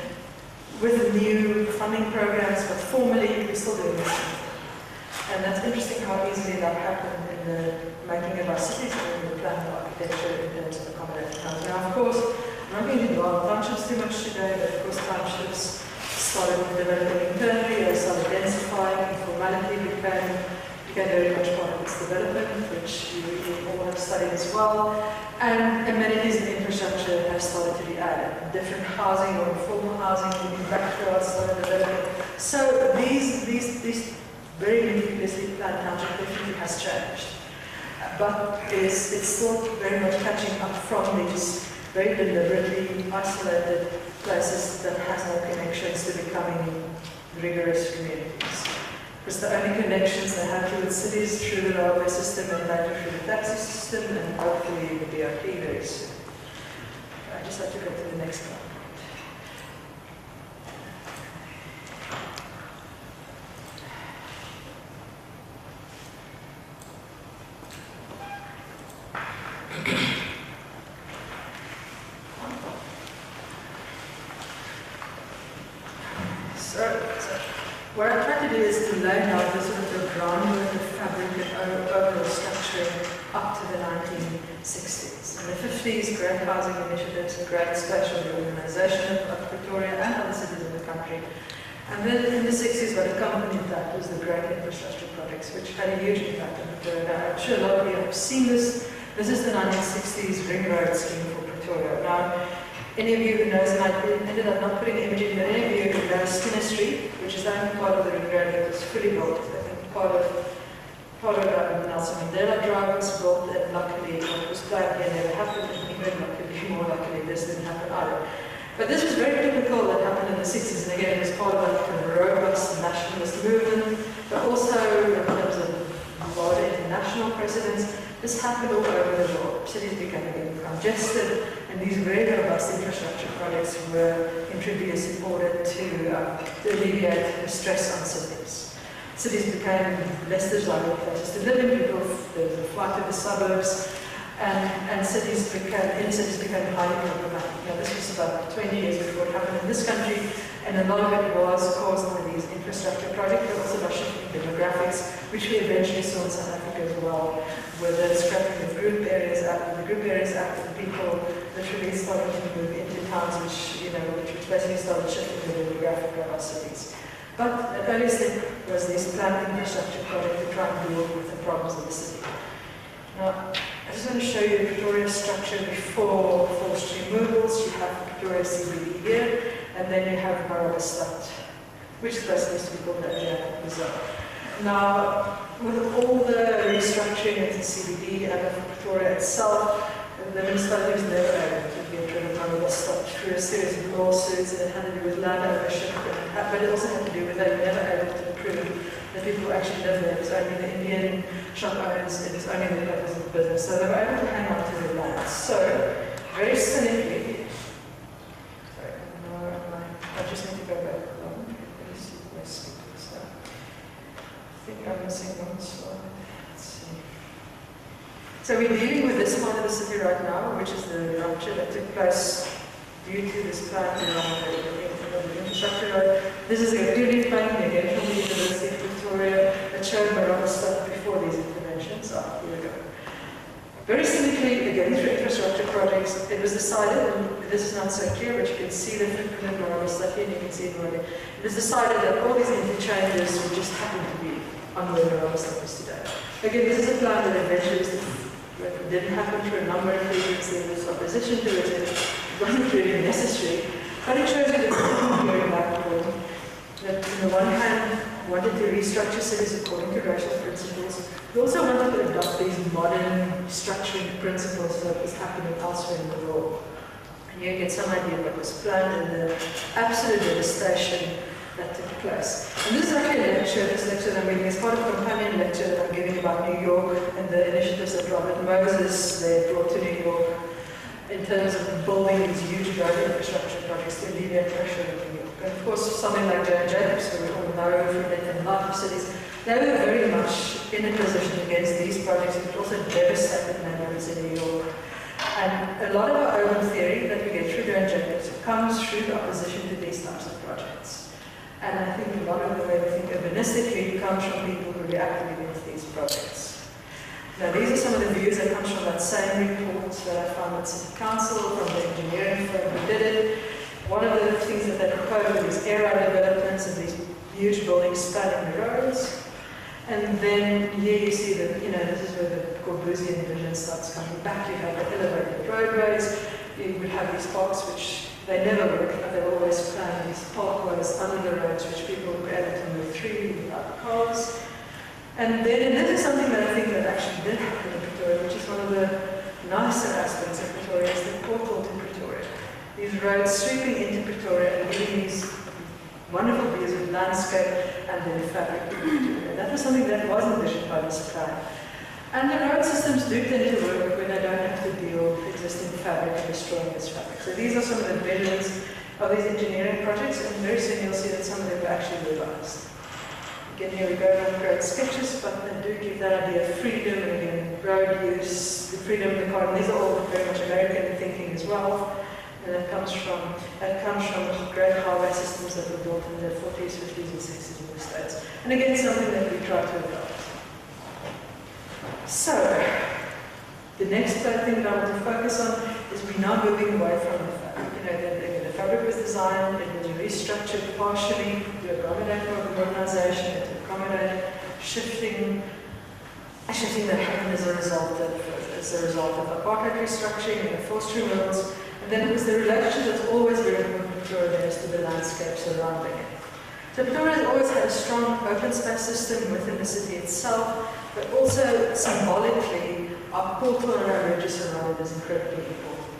with new funding programs, but formally we're still doing this. And that's interesting how easily that happened in the making of our cities and in the plan of architecture in terms of accommodating towns. Now, of course, I'm not going to dwell on townships too much today, but of course townships started developing internally, they started densifying, informality became became very much part of its development, which you, you all have studied as well. And amenities and infrastructure have started to be added. Different housing or informal housing, backfields started developing. So these, these, these very meticulously planned township definitely has changed. But it's, it's still very much catching up from these very deliberately isolated places that has no connections to becoming rigorous communities. Because the only connections they have to the cities through the railway system and later through the taxi system and hopefully the B R T very soon. I just have to go to the next one. So, so what I try to do is to lay out the sort of the groundwork of fabric and overall structure up to the nineteen sixties. In the fifties, great housing initiatives, great spatial reorganization of Pretoria and other cities in the country. And then in the sixties, what accompanied that was the great infrastructure projects, which had a huge impact on Pretoria. Now, I'm sure a lot of you have seen this. This is the nineteen sixties ring road scheme for Pretoria. Now, any of you who knows, and I ended up not putting the image in, but any of you who know Skinner Street, which is the only part of the ring road that was fully built, I think part of part of um, Nelson Mandela Drive was built, and luckily what was planned here never happened, and even luckily, more luckily, this didn't happen either. But this was very typical that happened in the sixties, and again, it was part of a kind of robust nationalist movement, but also in terms of larger international precedents. This happened all over the world. Cities became again congested, and these very robust infrastructure projects were introduced in order to, uh, to alleviate the stress on cities. Cities became less desirable places to live in. People, there was a flight to the suburbs, and, and cities became, inner cities became highly problematic. You know, this was about twenty years before it happened in this country, and a lot of it was caused by these infrastructure projects, but also by shifting demographics, which we eventually saw in South Africa as well, with the scrapping of group areas out, the group areas out, and people literally started to move into towns, which, you know, which basically started shifting the demographic of our cities. But the early step was this planned infrastructure project to try and deal with the problems of the city. Now, I just want to show you the Pretoria structure before forced removals. You have Pretoria C B D here, and then you have Marabastad, which first used to be called Adriatic Bazaar. Now, with all the restructuring of the C B D and of Pretoria itself, the municipality was never able to get rid of Marabastad through a series of lawsuits, and it had to do with land ownership, but it also had to do with they were never able to prove that people who actually lived there. It was only the Indian shop owners, it was only the locals of the business, so they were able to hang on to their land. So, very cynically, sorry, no, I just need to go back along. Let me see my speakers now. I think I'm missing one slide. Let's see. So we're dealing with this part of the city right now, which is the rupture that took place due to this plan around the infrastructure road. This is a clearly painting again from the University of Pretoria that showed Marabastad before these interventions. Ah, here we go. Very cynically, again, through infrastructure projects, it was decided, and this is not so clear, but you can see the footprint of Marabastad here, and you can see it already. It was decided that all these interchanges would just happen to be on where Marabastad is today. Again, this is a plan that eventually was It didn't happen for a number of reasons. There was opposition to it, it wasn't really necessary. But it shows you the going backward. That on the one hand, wanted to restructure cities according to racial principles. We also wanted to adopt these modern structuring principles that was happening elsewhere in the world. And you get some idea of what was planned and the absolute devastation that took place. And this is actually a lecture, this lecture that I'm giving is part of a companion lecture that I'm giving about New York and the initiatives that Robert Moses they brought to New York in terms of building these huge road infrastructure projects to alleviate pressure in New York. And of course, something like J and J, so we all know from it in life of cities, they were very much in a position against these projects, but also devastated neighborhoods in New York. And a lot of our urban theory that we get through J and J comes through opposition to these types of projects. And I think a lot of the way we think urbanistically comes from people who reacted against these projects. Now these are some of the views that come from that same report that I found at City Council from the engineering firm who did it. One of the things that they proposed were these area developments and these huge buildings spanning the roads. And then here you see that, you know, this is where the Corbusian vision starts coming back. You have the elevated roadways, you would have these parks which they never worked, but they always planned these parkways under the roads which people were able to move through without cars. And then, and this is something that I think that actually did happen in Pretoria, which is one of the nicer aspects of Pretoria, is the portal to Pretoria. These roads sweeping into Pretoria and giving these wonderful views of landscape and then fabric to Pretoria. That was something that was envisioned by this plan. And the road systems do tend to work when they don't have to deal with existing fabric and destroying this fabric. So these are some of the visions of these engineering projects, and very soon you'll see that some of them are actually realized. Again, here we go on great sketches, but they do give that idea of freedom, and again, road use, the freedom of the car, and these are all very much American thinking as well. And that comes from that comes from great highway systems that were built in the forties, fifties, and sixties in the States. And again, something that we try to adopt. So, the next thing that I want to focus on is we're now moving away from the fabric. You know, the, the fabric was designed, it was restructured partially to accommodate modernization, to accommodate shifting, shifting that happened as a result of as a result of apartheid restructuring and the forced removals. And then it was the relationship that's always very important to Pretoria as to the landscape surrounding it. So Pretoria has always had a strong open space system within the city itself, but also symbolically, our portal and our ridges around it is incredibly important.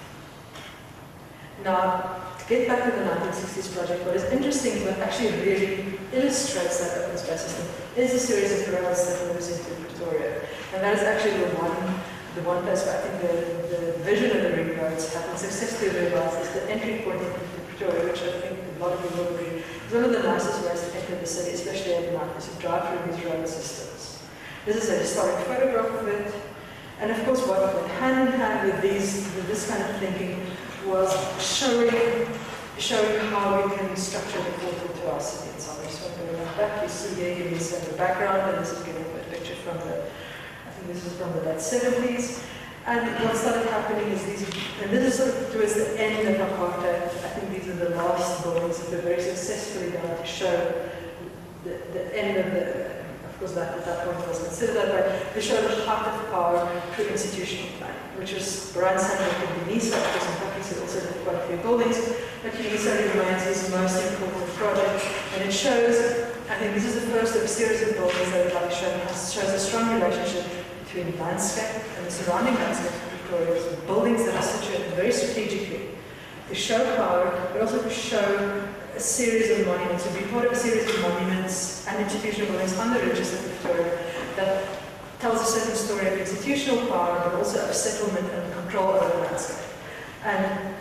Now, to get back to the nineteen sixties project, what is interesting, what actually really illustrates that open space system, is a series of roads that moves into Pretoria. And that is actually the one, the one place where I think the, the vision of the ring roads have been successfully realized is the entry point into Pretoria, which I think a lot of people will agree is one of the nicest ways to enter the city, especially at night, is to drive through these road systems. This is a historic photograph of it, and of course what went hand in hand with these, with this kind of thinking, was showing, showing how we can structure the portal to our city. And so I just want to go back. You see here, you see in the background, and this is getting a picture from the, I think this is from the late seventies. And what started happening is these, and this is sort of towards the end of apartheid. I think these are the last buildings that were very successfully done to show the, the end of the, of course that at that point was considered that way, to show the heart of power through institutional planning, which was Brian Sandberg and UNISA, of course in practice it also did quite a few buildings, but UNISA remains his most important project, and it shows, I think this is the first of a series of buildings that I'd like to show, it shows a strong relationship between landscape and the surrounding landscape of Pretoria, buildings that are situated very strategically to show power, but also to show a series of monuments, to be part of a series of monuments and institutional buildings on the ridges of Pretoria that tells a certain story of institutional power, but also of settlement and control over the landscape. And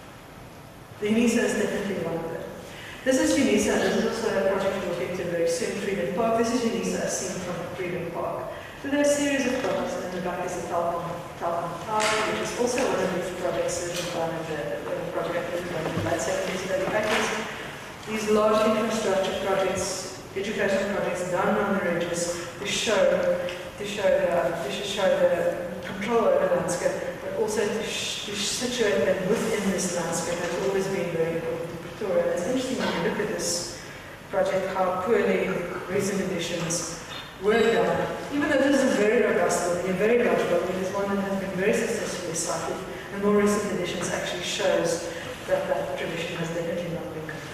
the UNISA is definitely one of them. This is UNISA, and this is also a project we'll get to very soon, Freedom Park. This is UNISA as seen from Freedom Park. So there are a series of projects, and in the back is the Telkom Tower, which is also one of these projects that was done in the, the project that was done in the late seventies, early eighties. These large infrastructure projects, educational projects done on the ridges to show, to show the, to show the control over the landscape, but also to, sh to situate them within this landscape has always been very important to Pretoria. And it's interesting when you look at this project, how poorly recent additions were done. Even though this is a very robust building, a very large building, it's one that has been very successfully cited, and more recent additions actually shows that that tradition has definitely not been complete.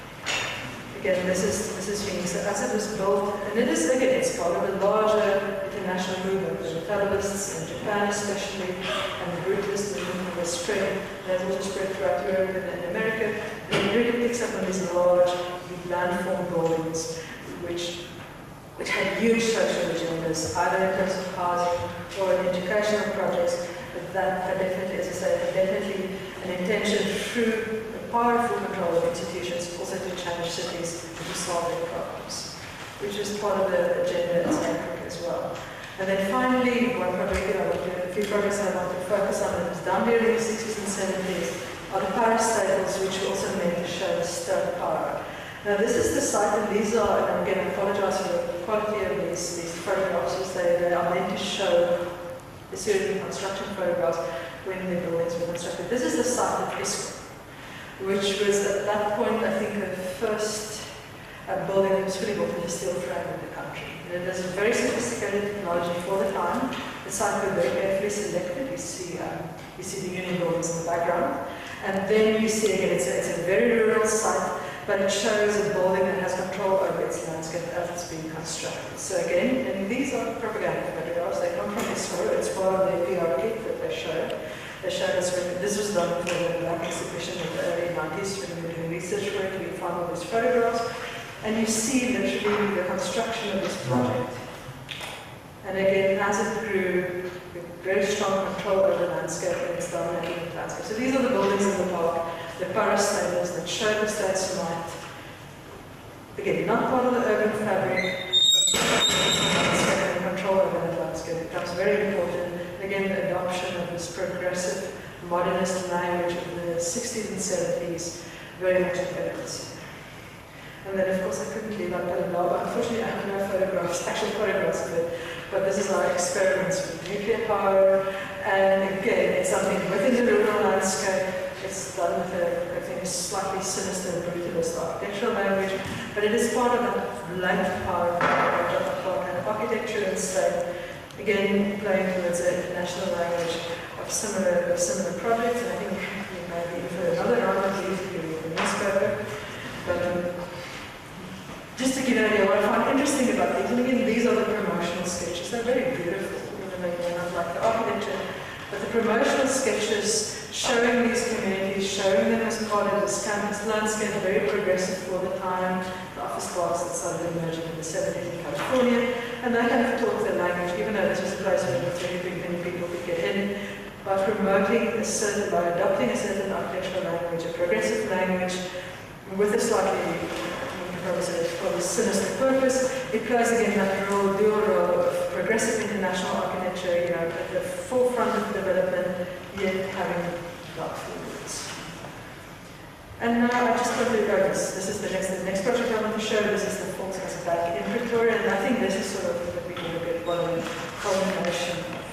Again, this is this is UNISA as it was built, and it is again it's part of a larger international movement. The Federalists in Japan especially, and the brutalist movement was spread, that also spread throughout Europe and in America, and it really picks up on these large landform buildings, which which had huge social agendas, either in terms of housing or in educational projects, but that had definitely, as I say, had definitely an intention through the powerful control of institutions also to change cities and to solve their problems, which is part of the agenda in South Africa as well. And then finally, one project that I want to, a few projects I want to focus on that was done during the sixties and seventies are the parastatals, which were also meant to show the state power. Now this is the site, and these are, and again I apologize for the quality of these, these photographs, as they, they are meant to show a series of construction photographs when the buildings were constructed. This is the site of Eskom, which was at that point, I think, the first uh, building that was fully built in a steel frame in the country. And it has a very sophisticated technology for the time. The site was very carefully selected. You see, um, you see the Union buildings in the background. And then you see again, it's a, it's a very rural site, but it shows a building that has control over its landscape as it's being constructed. So again, and these are propaganda photographs, they come from Israel, it's part of their P R kit that they show. They showed us when this was done for the Black exhibition in the early nineties when we were doing research work, we found all these photographs, and you see literally the construction of this project. And again, as it grew, with very strong control over the landscape and its dominating the landscape. So these are the buildings in the park, the parastatals that show the state's might. Again, not part of the urban fabric, but control over the landscape. It becomes very important. Again, the adoption of this progressive, modernist language of the sixties and seventies, very much in evidence. And then, of course, I couldn't leave out Palababa. Unfortunately, I have no photographs, actual photographs of it, but this is our experiments with nuclear power. And again, it's something within the rural landscape. It's done with a, I think, a slightly sinister, brutalist architectural language, but it is part of the latent power of kind of architecture and state. Again, playing towards an international language of similar, of similar projects, and I think we may be in for another round of these in the newspaper. But um, just to give you an idea, what I find interesting about these, and again, these are the promotional sketches. They're very beautiful, even though they're not like the architecture, but the promotional sketches showing these communities, showing them as part of this campus landscape, very progressive for the time, the office parks that started emerging in the seventies in California, and they kind of talk the language, even though this was a place where very many people could get in, by promoting a certain, by adopting a certain architectural language, a progressive language, with a slightly, probably say, probably sinister purpose. It plays again that role, dual role of progressive international architecture, you know, at the forefront of development, yet having doubtful roots. And now I just want to go, this, this is the next, the next project I want to show. This is the Volkshuis back in Pretoria, and I think this is sort of what we can look at, one of the culmination of,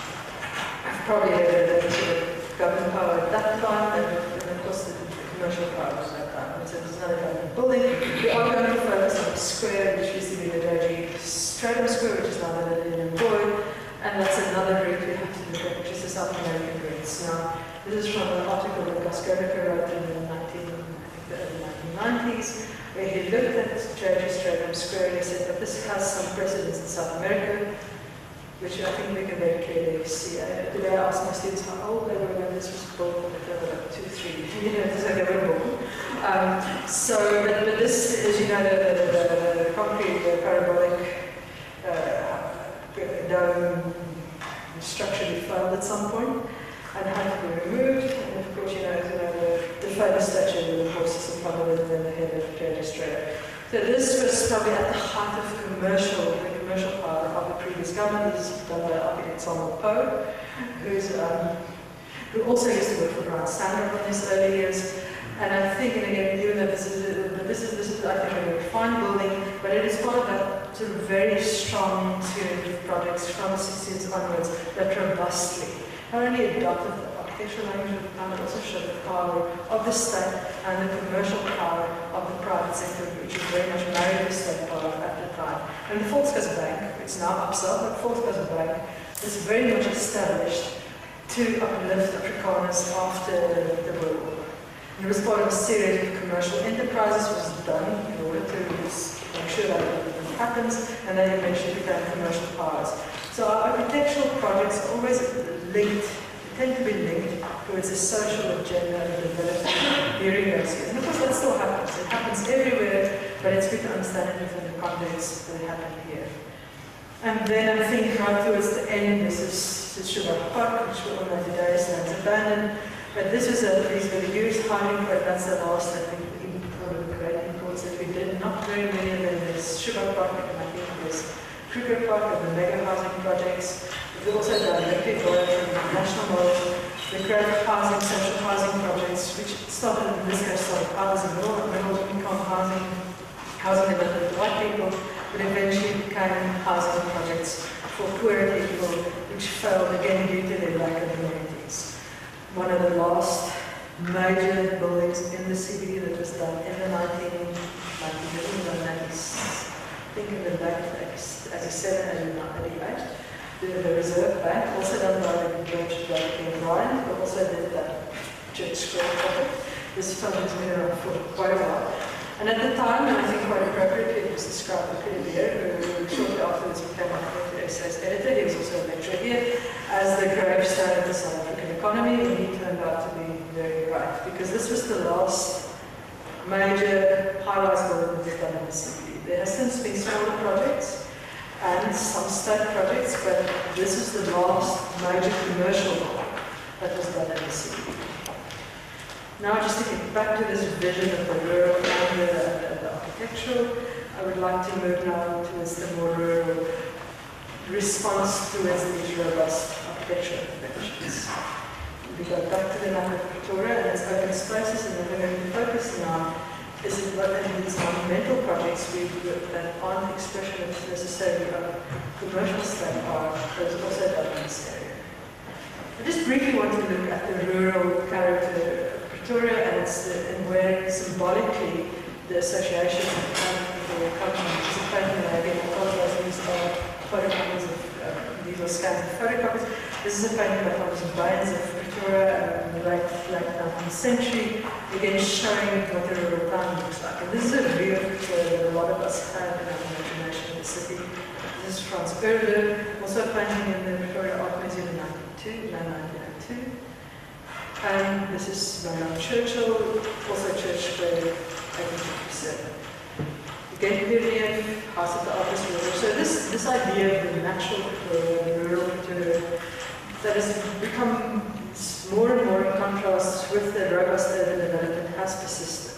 I've probably had a sort of government power at that time, and, and of course the commercial power at that time. So there's another government building. We are going to focus on the square, which used to be the Doji Stratum Square, which is now the Lillian Boyd, and that's another route we have to look at, which is the South American routes. Now, this is from an article that Gascoigne wrote in the nineteen, I think the early nineteen nineties, where he looked at Doji Stratum Square and he said that this has some precedence in South America, which I think we can very clearly see. I, today I asked my students how old they were when this was built, and they were like two, three, you know, so they were born. Um, so, but, but this is, you know, the, the, the, the concrete, the parabolic uh, dome structure we found at some point, and had to be removed. And of course, you know, you know the, the famous statue with the horses in front of it, and then the head of Judge Australia. So this was probably at the height of commercial, the commercial power of the previous government. This is done by architect Samuel Poe, who's, um, who also used to work for Brian Sanders in his early years. And I think, and again, even though this is, a, this is, this is, I think, a very fine building, but it is part of that sort of very strong series of projects from the sixties onwards that robustly not only adopted the architectural language of the time, but also showed the power of the state and the commercial power of the private sector, which was very much married to the state power at the time. And the Volkshuis Bank, it's now upsell, but Volkshuis Bank is very much established to uplift Afrikaners after the World War. And it was part of a series of commercial enterprises was done in order to make sure that it happens, and then eventually became commercial powers. So our architectural projects are always linked, tend to be linked towards a social agenda and development during those years. And of course that still happens. It happens everywhere, but it's good to understand it within the context that it happened here. And then I think right towards the end, this is the Sugar Park, which we all know today is now abandoned. But this was a, these were the used hiding, but that's the last, I think, one of the great imports that we did. Not very many of them. There's Sugar Park, and I think there's Kruger Park, and the mega housing projects. We've also directly borrowed from the national model, the creative housing, social housing projects, which started in this case started out as a middle, middle income housing, housing development for white people, but eventually became housing projects for poorer people, which failed again due to their lack of amenities. One of the last major buildings in the C B D that was done in the nineteen nineties, I think in the late eighty-seven, eighty-eight. The, the Reserve Bank, also done by George and Brian, but also did that Church Square project. This fund has been around for quite a while. And at the time, and I think quite appropriately, it was described by Peter Beer, who shortly afterwards became our essay's editor. He was also a lecturer here, as the gravestone of the South African economy, and he turned out to be very right, because this was the last major high-rise building that was done in the city. There has since been smaller projects and some state projects, but this is the last major commercial one that was done in the city. Now, just to get back to this vision of the rural and the, the, the architectural, I would like to move now towards the more rural response towards these robust architectural interventions. We go back to the map of Pretoria and its open spaces, and we're going to focus now is in what in these monumental projects we that aren't expressions necessarily of commercial state art, but is also done in this area. I just briefly want to look at the rural character of Pretoria and, it's the, and where symbolically the association of the culture is a painting, and again, I apologize, these are photocopies of, uh, these are scans of photocopies. This is a painting by Thomas Baines of Pretoria in the late, late nineteenth century, again showing what the rural town looks like. And this is a view of Pretoria that a lot of us have in our imagination of the city. This is Frans Erler, also painting in the Pretoria Art Museum in nineteen oh two. And this is Marianne Churchill, also Church Square, eighteen fifty-seven. Again, period, House of the Office Ruler. So this, this idea of the natural Pretoria, the rural Pretoria, that has become more and more in contrast with the robust urban development has persisted.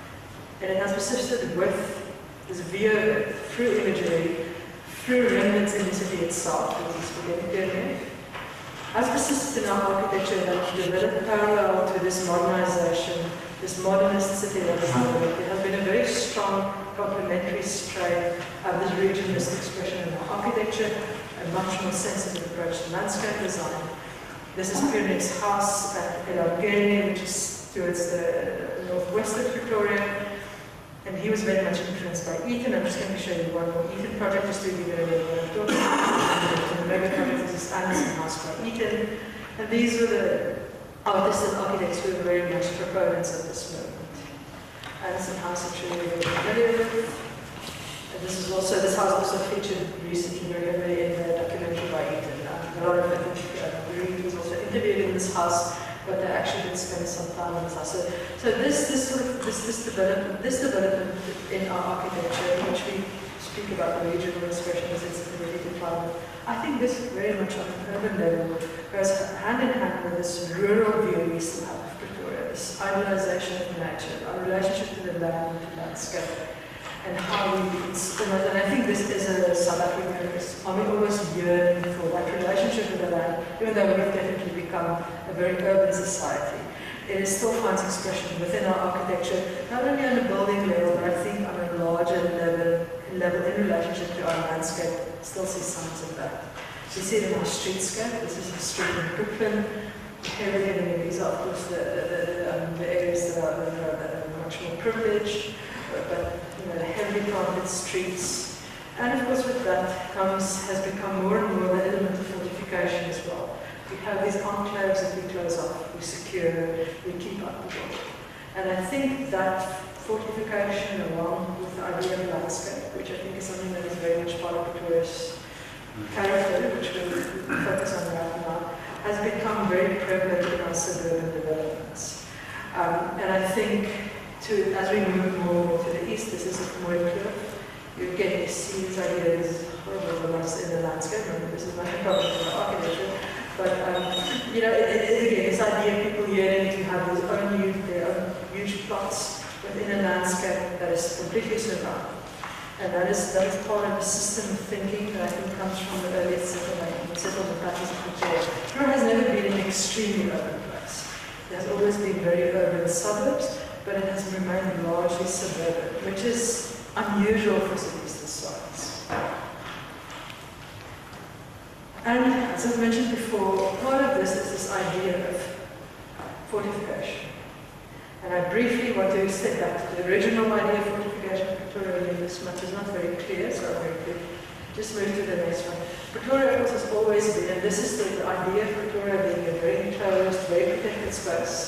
And it has persisted with this view through imagery, through remnants in the city itself, which is spaghetti pyramid, has persisted in our architecture that developed parallel to this modernization, this modernist city that is developed. There has been a very strong complementary strain of this regionalist expression in our architecture, a much more sensitive approach to landscape design. This is Pyramid's house at Elageni, which is towards the northwest of Pretoria. And he was very much influenced by Eton. I'm just going to show you one more Eton project, just to give you an idea of what I'm talking about. The mega project is Anderson House by Eton. And these were the artists and architects who were very much proponents of this movement. Anderson House, I'm sure you're very familiar with. And this is also, this house also featured recently very heavily in the documentary by Eton. Um, a lot of, I think, uh, Reed was also interviewed in this house, but they actually did spend some time in this house. So, so this, this sort of, this, this development, this development in our architecture, in which we speak about the regional expression as its ability to climate, I think this very much on an urban level goes hand in hand with this rural view we still have of Pretoria, this idealization of nature, our relationship to the land, to landscape, and how we, it's, and I think this is a South African, are we almost yearning for that relationship with the land, even though we've definitely become a very urban society. It still finds expression within our architecture, not only on a building level, but I think on a larger level, level in relationship to our landscape, still see signs of that. So you see it in our streetscape. This is a street in Brooklyn. Heavily, these are of course the, the, the, um, the areas that are, that are, that are much more privileged, but, but you know, heavily planted streets. And of course with that comes, has become more and more the element of fortification as well. We have these enclaves that we close off, we secure, we keep up the world. And I think that fortification along with the idea of landscape, which I think is something that is very much part of Pretoria's character, which we'll focus on right now, has become very prevalent in our suburban developments. Um, and I think to, as we move more to the east, this is more clear. You get to see these ideas horrible in the landscape. Remember, this is not a problem in the architecture. But, um, you know, it, it, again, this idea of people yearning to have their own, huge, their own huge plots within a landscape that is completely surrounded. And that is, that is part of a system of thinking that I think comes from the earliest settlement, settlement patterns of Pretoria. Pretoria has never been an extremely urban place. It has always been very urban suburbs, but it has remained largely suburban, which is unusual for cities this size. And as I've mentioned before, part of this is this idea of fortification. And I briefly want to step back to the original idea of fortification of Pretoria. This much is not very clear, so I'm going to just move to the next one. Pretoria, of course, has always been, and this is the idea of Pretoria being a very enclosed, very protected space,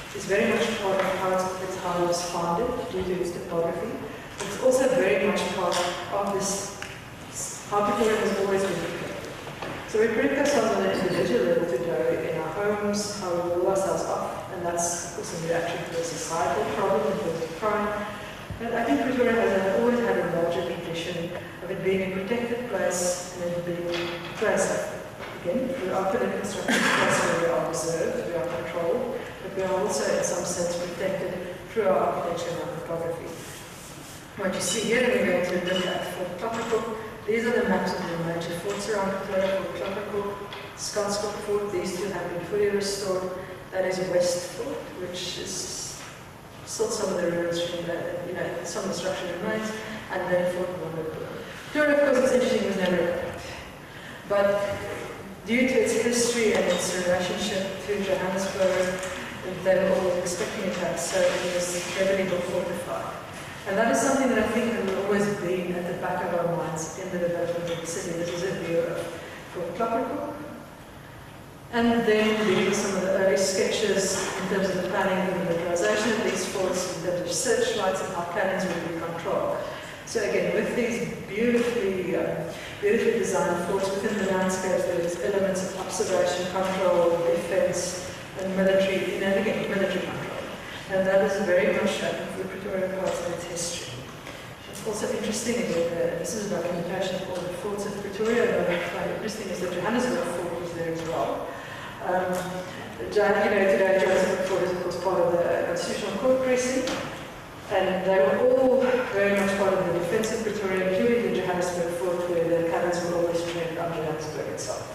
is very much part of how it's how it was founded due to its topography. It's also very much part of this, how Pretoria has always been reflected. So we predict ourselves on an individual level today in our homes, how we wall ourselves up, and that's of course a reaction to a societal problem in terms of crime. But I think Pretoria has always had a larger tradition of it being a protected place and it being a place, again, we are political structure, a place where we are observed, we are controlled, but we are also in some sense protected through our architecture and our topography. What you see here, we're going to look at Fort Kloppenkoek. These are the maps of the major forts around Pretoria, Fort Kloppenkoek, Scotscourt Fort. These two have been fully restored. That is West Fort, which is still some of the ruins from the, you know, some of the structure remains, and then Fort Wonderboom. Pretoria, of course, it's interesting, it was never attacked. But due to its history and its relationship to Johannesburg, they were always expecting attacks, so it was heavily fortified. And that is something that I think has always been at the back of our minds in the development of the city. This is a view of Fort Kloppenkoek. And then leaving some of the early sketches in terms of the planning and the militarization of these forts, in terms of searchlights and how cannons would be controlled. So again, with these beautifully, uh, beautifully designed forts within the landscape, there's elements of observation, control, defense, and military, you know, again, military control. And that is very much uh, the Pretoria parts of its history. It's also interesting that uh, this is a documentation of all the forts of Pretoria, and what I find interesting is that Johannesburg fort was there as well. Um, you know, today Johannesburg Fort is of course part of the Constitutional Court precinct, and they were all very much part of the defence of Pretoria, including the Johannesburg Fort, where the cannons were always trained on Johannesburg itself.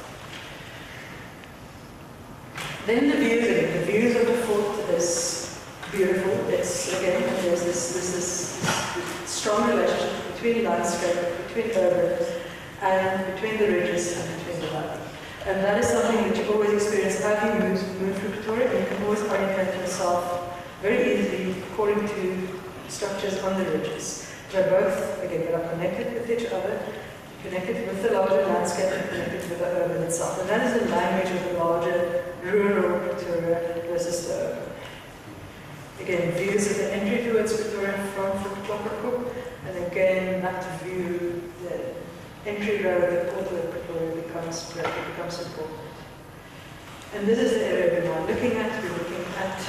Then the views, the views of the fort is beautiful. It's again, there's this, this, this, this strong relationship between landscape, between urban, and between the ridges and between the valley. And that is something that you always experience as you move, move through Pretoria, and you can always orientate yourself very easily according to structures on the ridges. They're both, again, they are connected with each other, connected with the larger landscape, and connected with the urban itself. And that is the language of the larger rural Pretoria versus the urban. Again, views of the entry towards Pretoria from Fort Kloppenkoek, and again, that view, the entry road, the port of Pretoria becomes, becomes important. And this is the area we're looking at. We're looking at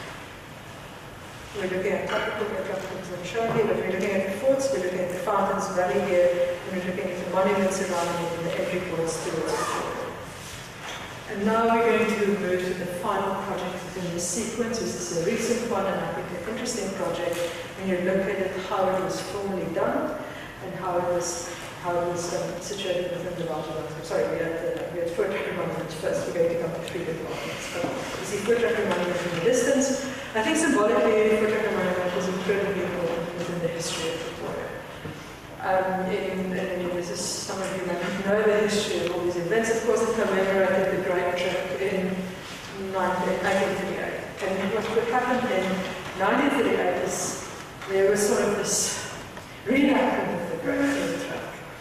we're looking at Kloppenkoek, Kloppenkoek and Shogi, but we're looking at the forts, we're looking at the Fountains Valley here, and we're looking at the monuments surrounding it and the entry ports towards Pretoria. And now we're going to move to the final project within this sequence, which is a recent one, and I think an interesting project when you look at it, how it was formally done and how it was how it was um, situated within the larger landscape. Sorry, we had the, we had Fort Tracker Monument first. We're going to come to three different monuments. But you see Fort Tracker Monument in the distance. I think symbolically, Fort Tracker Monument was incredibly important within the history of Pretoria. Um, in, in, this is, some of you might know the history of all these events. Of course, it commemorated the Great Trek in nineteen thirty-eight. And what happened in nineteen thirty-eight is there was sort of this reenactment of the Great Trek.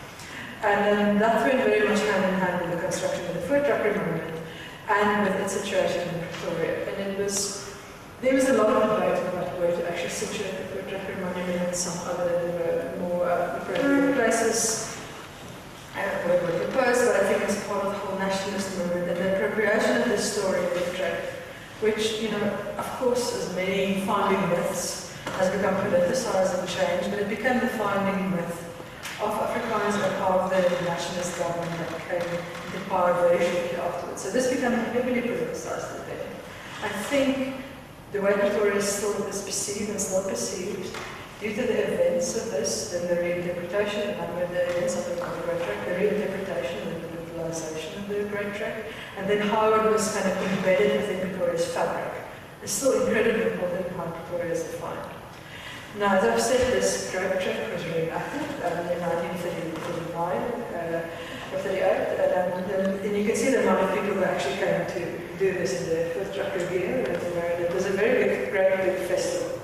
And um, that went very much hand in hand with the construction of the Fort Tracker Monument and with its situation in Pretoria. And it was, there was a lot of debate about where to actually situate the Fort Tracker Monument and some other more uh, appropriate places. I don't know what were proposed, but I think it's part of the whole nationalist movement and the appropriation of this story of the trek, which, you know, of course, as many founding myths, has become politicized and changed, but it became the founding myth of Afrikaans and of the nationalist government that came into power very shortly afterwards. So this became heavily politicized then. I think the way Pretoria is still is perceived and still perceived, due to the events of this, and the reinterpretation, and with the events of the Great Trek, the reinterpretation and the politicization of the Great Trek, and then how it was kind of embedded within Pretoria's fabric, is still incredibly important in how Pretoria is defined. Now, as I've said, this Great Trek was reenacted um, in nineteen thirty-nine uh, or thirty-eight, and, um, and you can see the amount of people that actually came to do this in the Fort Tracker year. It was a very big, great big festival.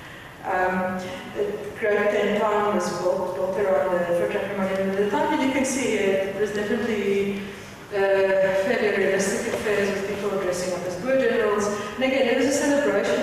Um, the Great Ten Town was built, built around the Fort Tracker Monument. At the time that you can see here, it was definitely uh, fairly realistic affairs with people dressing up as war generals. And again, it was a celebration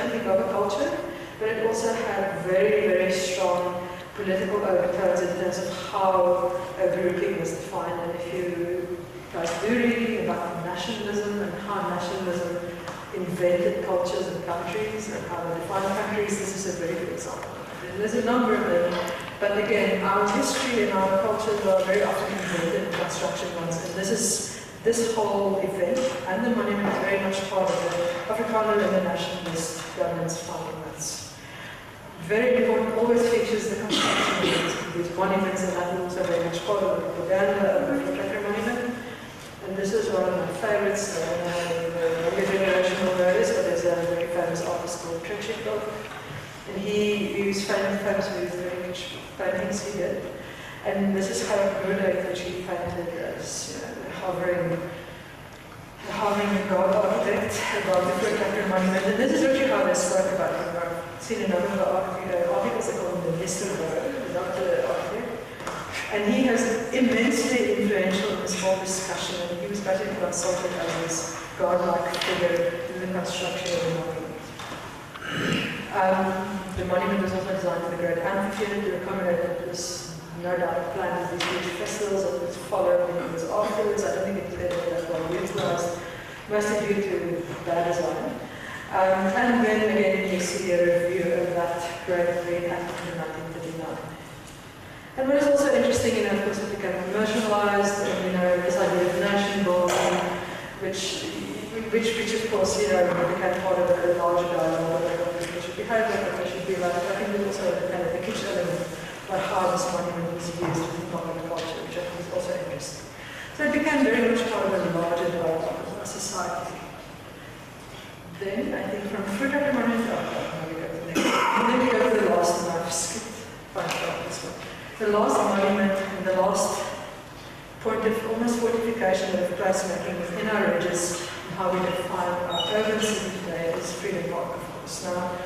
political overtones in terms of how a grouping was defined. And if you guys do reading about nationalism and how nationalism invented cultures and countries and how they define countries, this is a very good example. There's a number of them, but again, our history and our cultures are very often invented construction ones, and this is this whole event and the monument is very much part of the Afrikaner and the nationalist government's fundaments. Very important, always features the construction of these monuments, and that is also very much part of the propaganda of the Klerk monument. And this is one of my favorites. I don't know how the younger generation will know this, but there's a very famous artist called Pretoria. And he, he was famous, famous for his very much paintings he did. And this is how Boogertman which he painted as, you know, hovering, hovering god architect above the Klerk monument. And this is actually how they spoke about him. I've seen a number of articles that call him the Mister Boogertman, not the architect. And he has immensely influential in this whole discussion, and he was basically consulted as this godlike figure in the construction of the monument. Um, the monument was also designed for the great amphitheatre to accommodate what was no doubt planned as these huge festivals that would follow when it was afterwards. I don't think it was ever that well utilised, mostly due to bad design. Um, and then again you see a review of that great reenactment in nineteen thirty-nine. And what is also interesting, you know, of course, it became commercialized, and you know, this idea of nation building, which, which, which of course, you know, became part of a larger dialogue about what people should behave like, what they should be like. I think there's also kind of the kitchen element about how this monument was used in popular culture, which I think is also interesting. So it became very much part of a larger dialogue of our society. Then, I think from Pretoria monument, oh, we go to the next one. And then we go to the last one. I've skipped five this one. The last monument and the last point of almost fortification of placemaking within our ridges and how we define our urban city today is Freedom Park, of course. Now,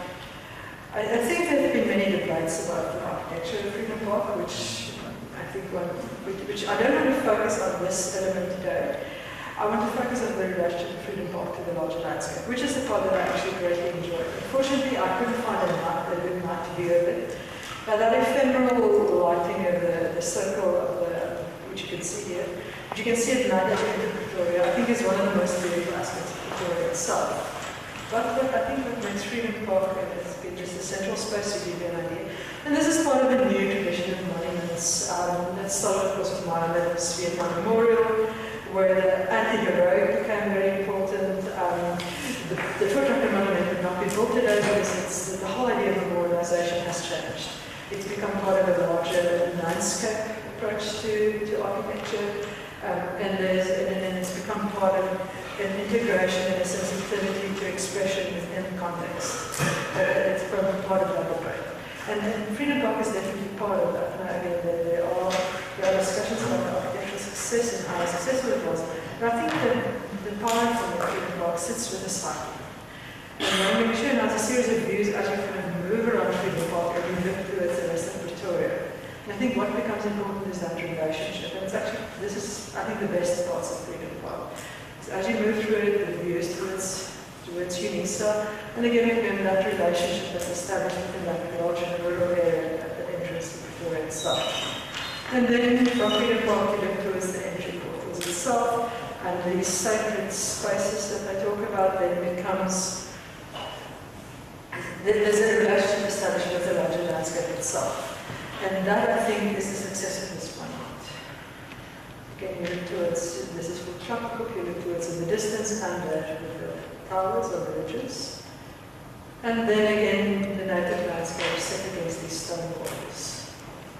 I, I think there have been many debates about the architecture of Freedom Park, which I think one, which, which I don't want to focus on this element today. I want to focus on the relation of Freedom Park to the larger landscape, which is the part that I actually greatly enjoy. Unfortunately, I couldn't find a night, a good night to view of it. Now that ephemeral lighting of the, the circle of the, which you can see here, which you can see at night as you enter Pretoria, I think is one of the most beautiful aspects of Pretoria itself. But what I think what makes Freedom Park has been just a central space to give you an idea. And this is part of a new tradition of monuments. Um, that started, of course, with Marianne's Vietnam Memorial, where the anti-heroic became very important. Um, the the Pretoria monument would not be built today because it's, the whole idea of memorialization has changed. It's become part of a larger landscape approach to, to architecture, um, and, there's, and then it's become part of an integration and a sensitivity to expression within context. Uh, it's become part of that approach. And, and Freedom Park is definitely part of that. Now, again, there, there, are, there are discussions about the architectural success and how successful it was. But I think that the power from the Freedom Park sits with the site. And I'm going to show you now a series of views as we kind of move around Freedom Park and we look towards the rest of Pretoria. And I think what becomes important is that relationship. And it's actually, this is, I think, the best parts of Freedom Park. So as you move through it, the views towards, towards Unisa, and again, remember that relationship that's established within that larger rural area at the entrance to Pretoria itself. And then from Freedom Park, you look towards the entry portals itself, and these sacred spaces that they talk about then becomes there's a relationship established with the larger landscape itself. And that, I think, is the success of this monument. Again, you look towards, this is for tropical, you look towards in the distance and there with the towers or the ridges. And then again, the native landscape set against these stone walls.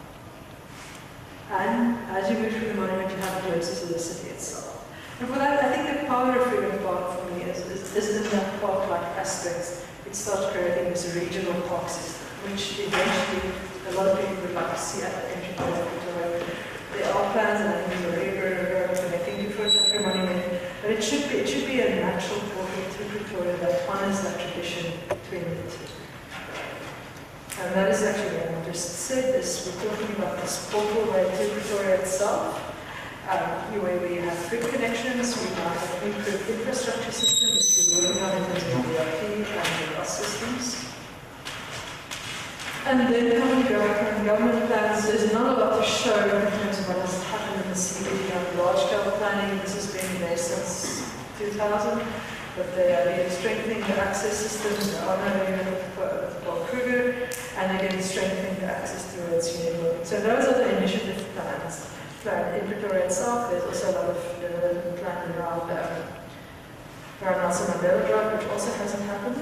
And as you move through the monument, you have glimpses of the city itself. And for that, I think the power of Freedom Park for me is, is, is in that park-like aspects. It starts creating this regional park system, which eventually a lot of people would like to see at the entry point of Pretoria. There are plans, and I think there's a river connecting to Pretoria monument, but it should be it should be a natural portal to Pretoria that honors that tradition between the two. And that is actually what I just said. This we're talking about this portal way to Pretoria itself. Um, where we have grid connections, we now have improved infrastructure system, which we're working on in terms of the B R T and the bus systems. And then common government, government plans, there's not a lot to show in terms of what has happened in the C B D on large-scale planning. This has been there since two thousand, but they are again strengthening the access systems, the honor unit with Paul Kruger, and again strengthening the access towards union. So those are the initiative plans. Plan in Pretoria itself, there's also a lot of development planned around um, around Nelson Mandela Drive, which also hasn't happened.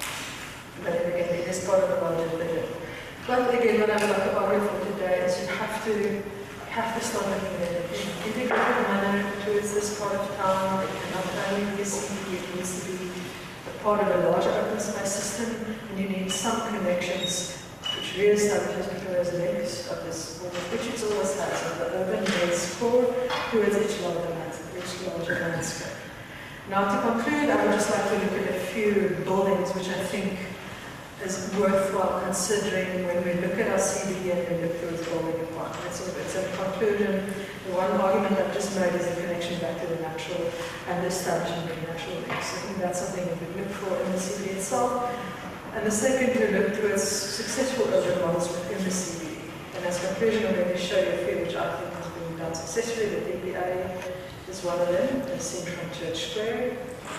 But again, it is part of the larger vision. But again, what I would like to argue for today is you have to you have to start looking at it in an integrated manner towards this part of town. It cannot only be a C B D, it needs to be a part of a larger open space system, and you need some connections which re-establishes Pretoria's links of this, which it always has, of the urban dense core towards each larger landscape, each larger landscape. Now to conclude, I would just like to look at a few buildings which I think is worthwhile considering when we look at our C B D and we look towards building a park. So it's a conclusion. The one argument I've just made is the connection back to the natural and the establishment of natural links. I think that's something that we look for in the C B D itself. And the second, to look towards successful urban models within the C B D. And as conclusion, I'm going to show you a few which I think has been done successfully. The D P A is one of them, the Central Church Square.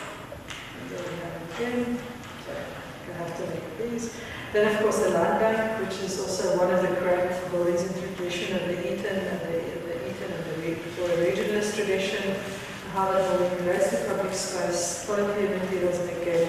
And there we have it again. So, you have to make these. Then, of course, the Land Bank, which is also one of the great buildings in tradition of the Eton and the, the Eton and the Victoria regionalist tradition, how that building relates to public space, quality of materials, and again,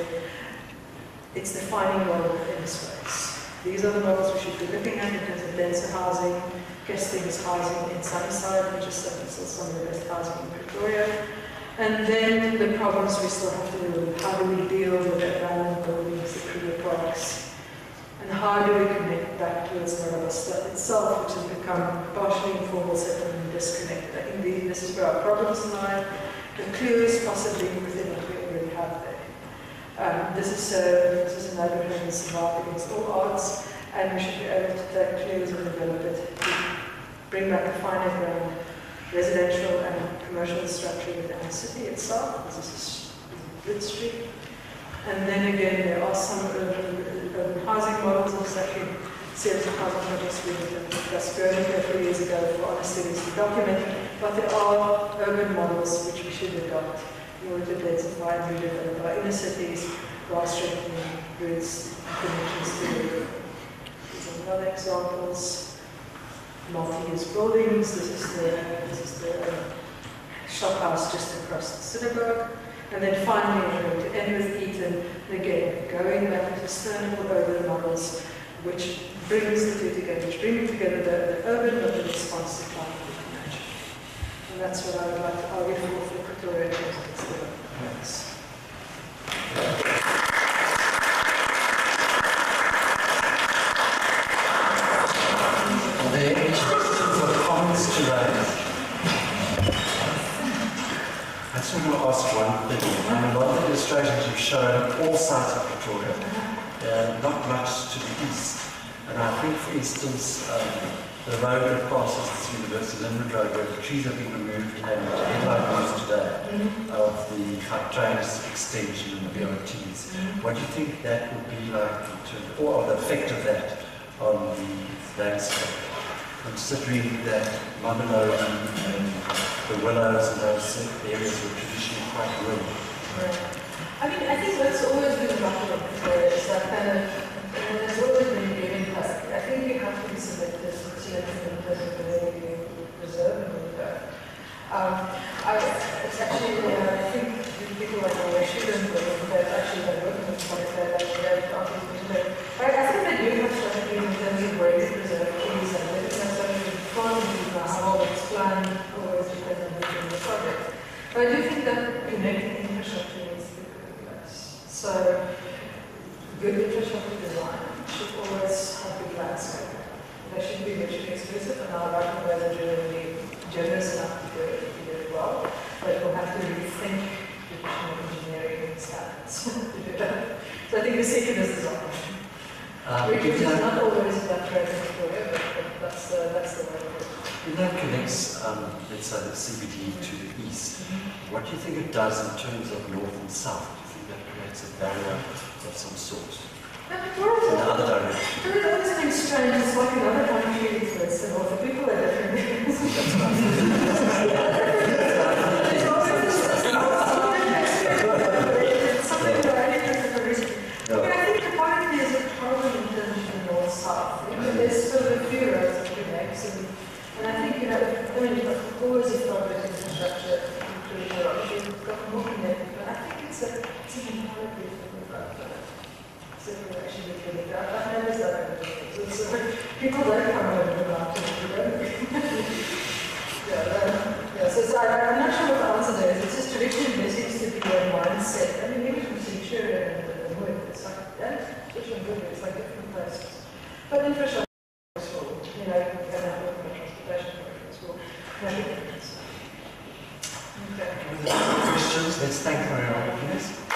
it's defining model in the space. These are the models we should be looking at in terms of denser housing, Kesting's housing in Sunnyside, which is still some of the best housing in Pretoria. And then the problems we still have to deal with. How do we deal with the abandoned buildings, the Kruger parks? And how do we connect back towards Marabasta itself, which has become partially informal settlement and disconnected? I think the, this is where our problems lie. The clue is possibly within what we already have there. Um, this is a, this is a neighborhood that has survived against all odds, and we should be able to take clues and develop it to bring back a finer ground, residential and commercial structure within the city itself. This is Bridge Street. And then again, there are some urban, urban housing models. There's actually a series of housing projects we discussed earlier a few years ago for other cities to document. But there are urban models which we should adopt in order to densify and redevelop our inner cities while strengthening routes and connections to the river. These are other examples. Multi-use buildings. This is the this is the uh, shop house just across the synagogue. And then finally, we're going to end with Eton, and again, going back to sustainable urban models, which brings the two together, which bring together the, the urban but the response to climate change. And that's what I would like to argue for for Pretoria in terms of its development. Are there any questions or comments to raise? I just want to ask one thing. I mean, a lot of the illustrations you've shown all sides of Pretoria, uh, not much to the east. And I think, for instance, um, the road that passes this University Limerick Road, where the trees have been removed, and the headline news today of the trains extension and the B R Ts. What do you think that would be like, in terms of, or the effect of that on the landscape? Considering that Mamelo and, and the willows and those areas were traditionally quite rural. Right. I mean, I think that's always been about in Pretoria, is that kind of, I mean, there's always been given plastic. I think you have to be selective, selective in terms of the way you preserve and repair. Um, I, it's actually, uh, I think people like the shouldn't believe that actually they're working with products that they're talking to. I, I think they do have strategies in terms of where to preserve trees and where to how it's planned always depends on the project. But I do think that connecting infrastructure needs to be put in place. So good infrastructure design should always have good landscape. They should be mutually exclusive, and our right of ways are generally generous enough to do it, to do it well. But we'll have to rethink traditional engineering standards to do that. So I think the second is design. Um, Which is not always that great in Victoria, but, but that's, uh, that's the way it is. When that connects, um, let's say, the C B D to the east, mm-hmm. what do you think it does in terms of north and south? Do you think that creates a barrier of some sort? In the other direction? There has always been just like another country, it's less and all the people are different. It's something very different for reason. But I think the point is a problem in terms of the north-south. There's sort of a few roads that we make, and, and I think, you know, I mean, of course, it's not with infrastructure, including the roads, we've got more connected, but I think it's a, it's an entirely different problem. Circulation between the ground. I've noticed that in the things. So people don't come over the mountains, you don't. yeah, yeah, so, so I, I'm not sure what the answer there is. It's just traditionally there seems to be a mindset. I mean, maybe from Centuria and the wood, it's like, yeah, traditional good, it's like different places. But infrastructure is full, you know, you can have work transportation is full. Okay. Questions? Let's thank Marianne, please.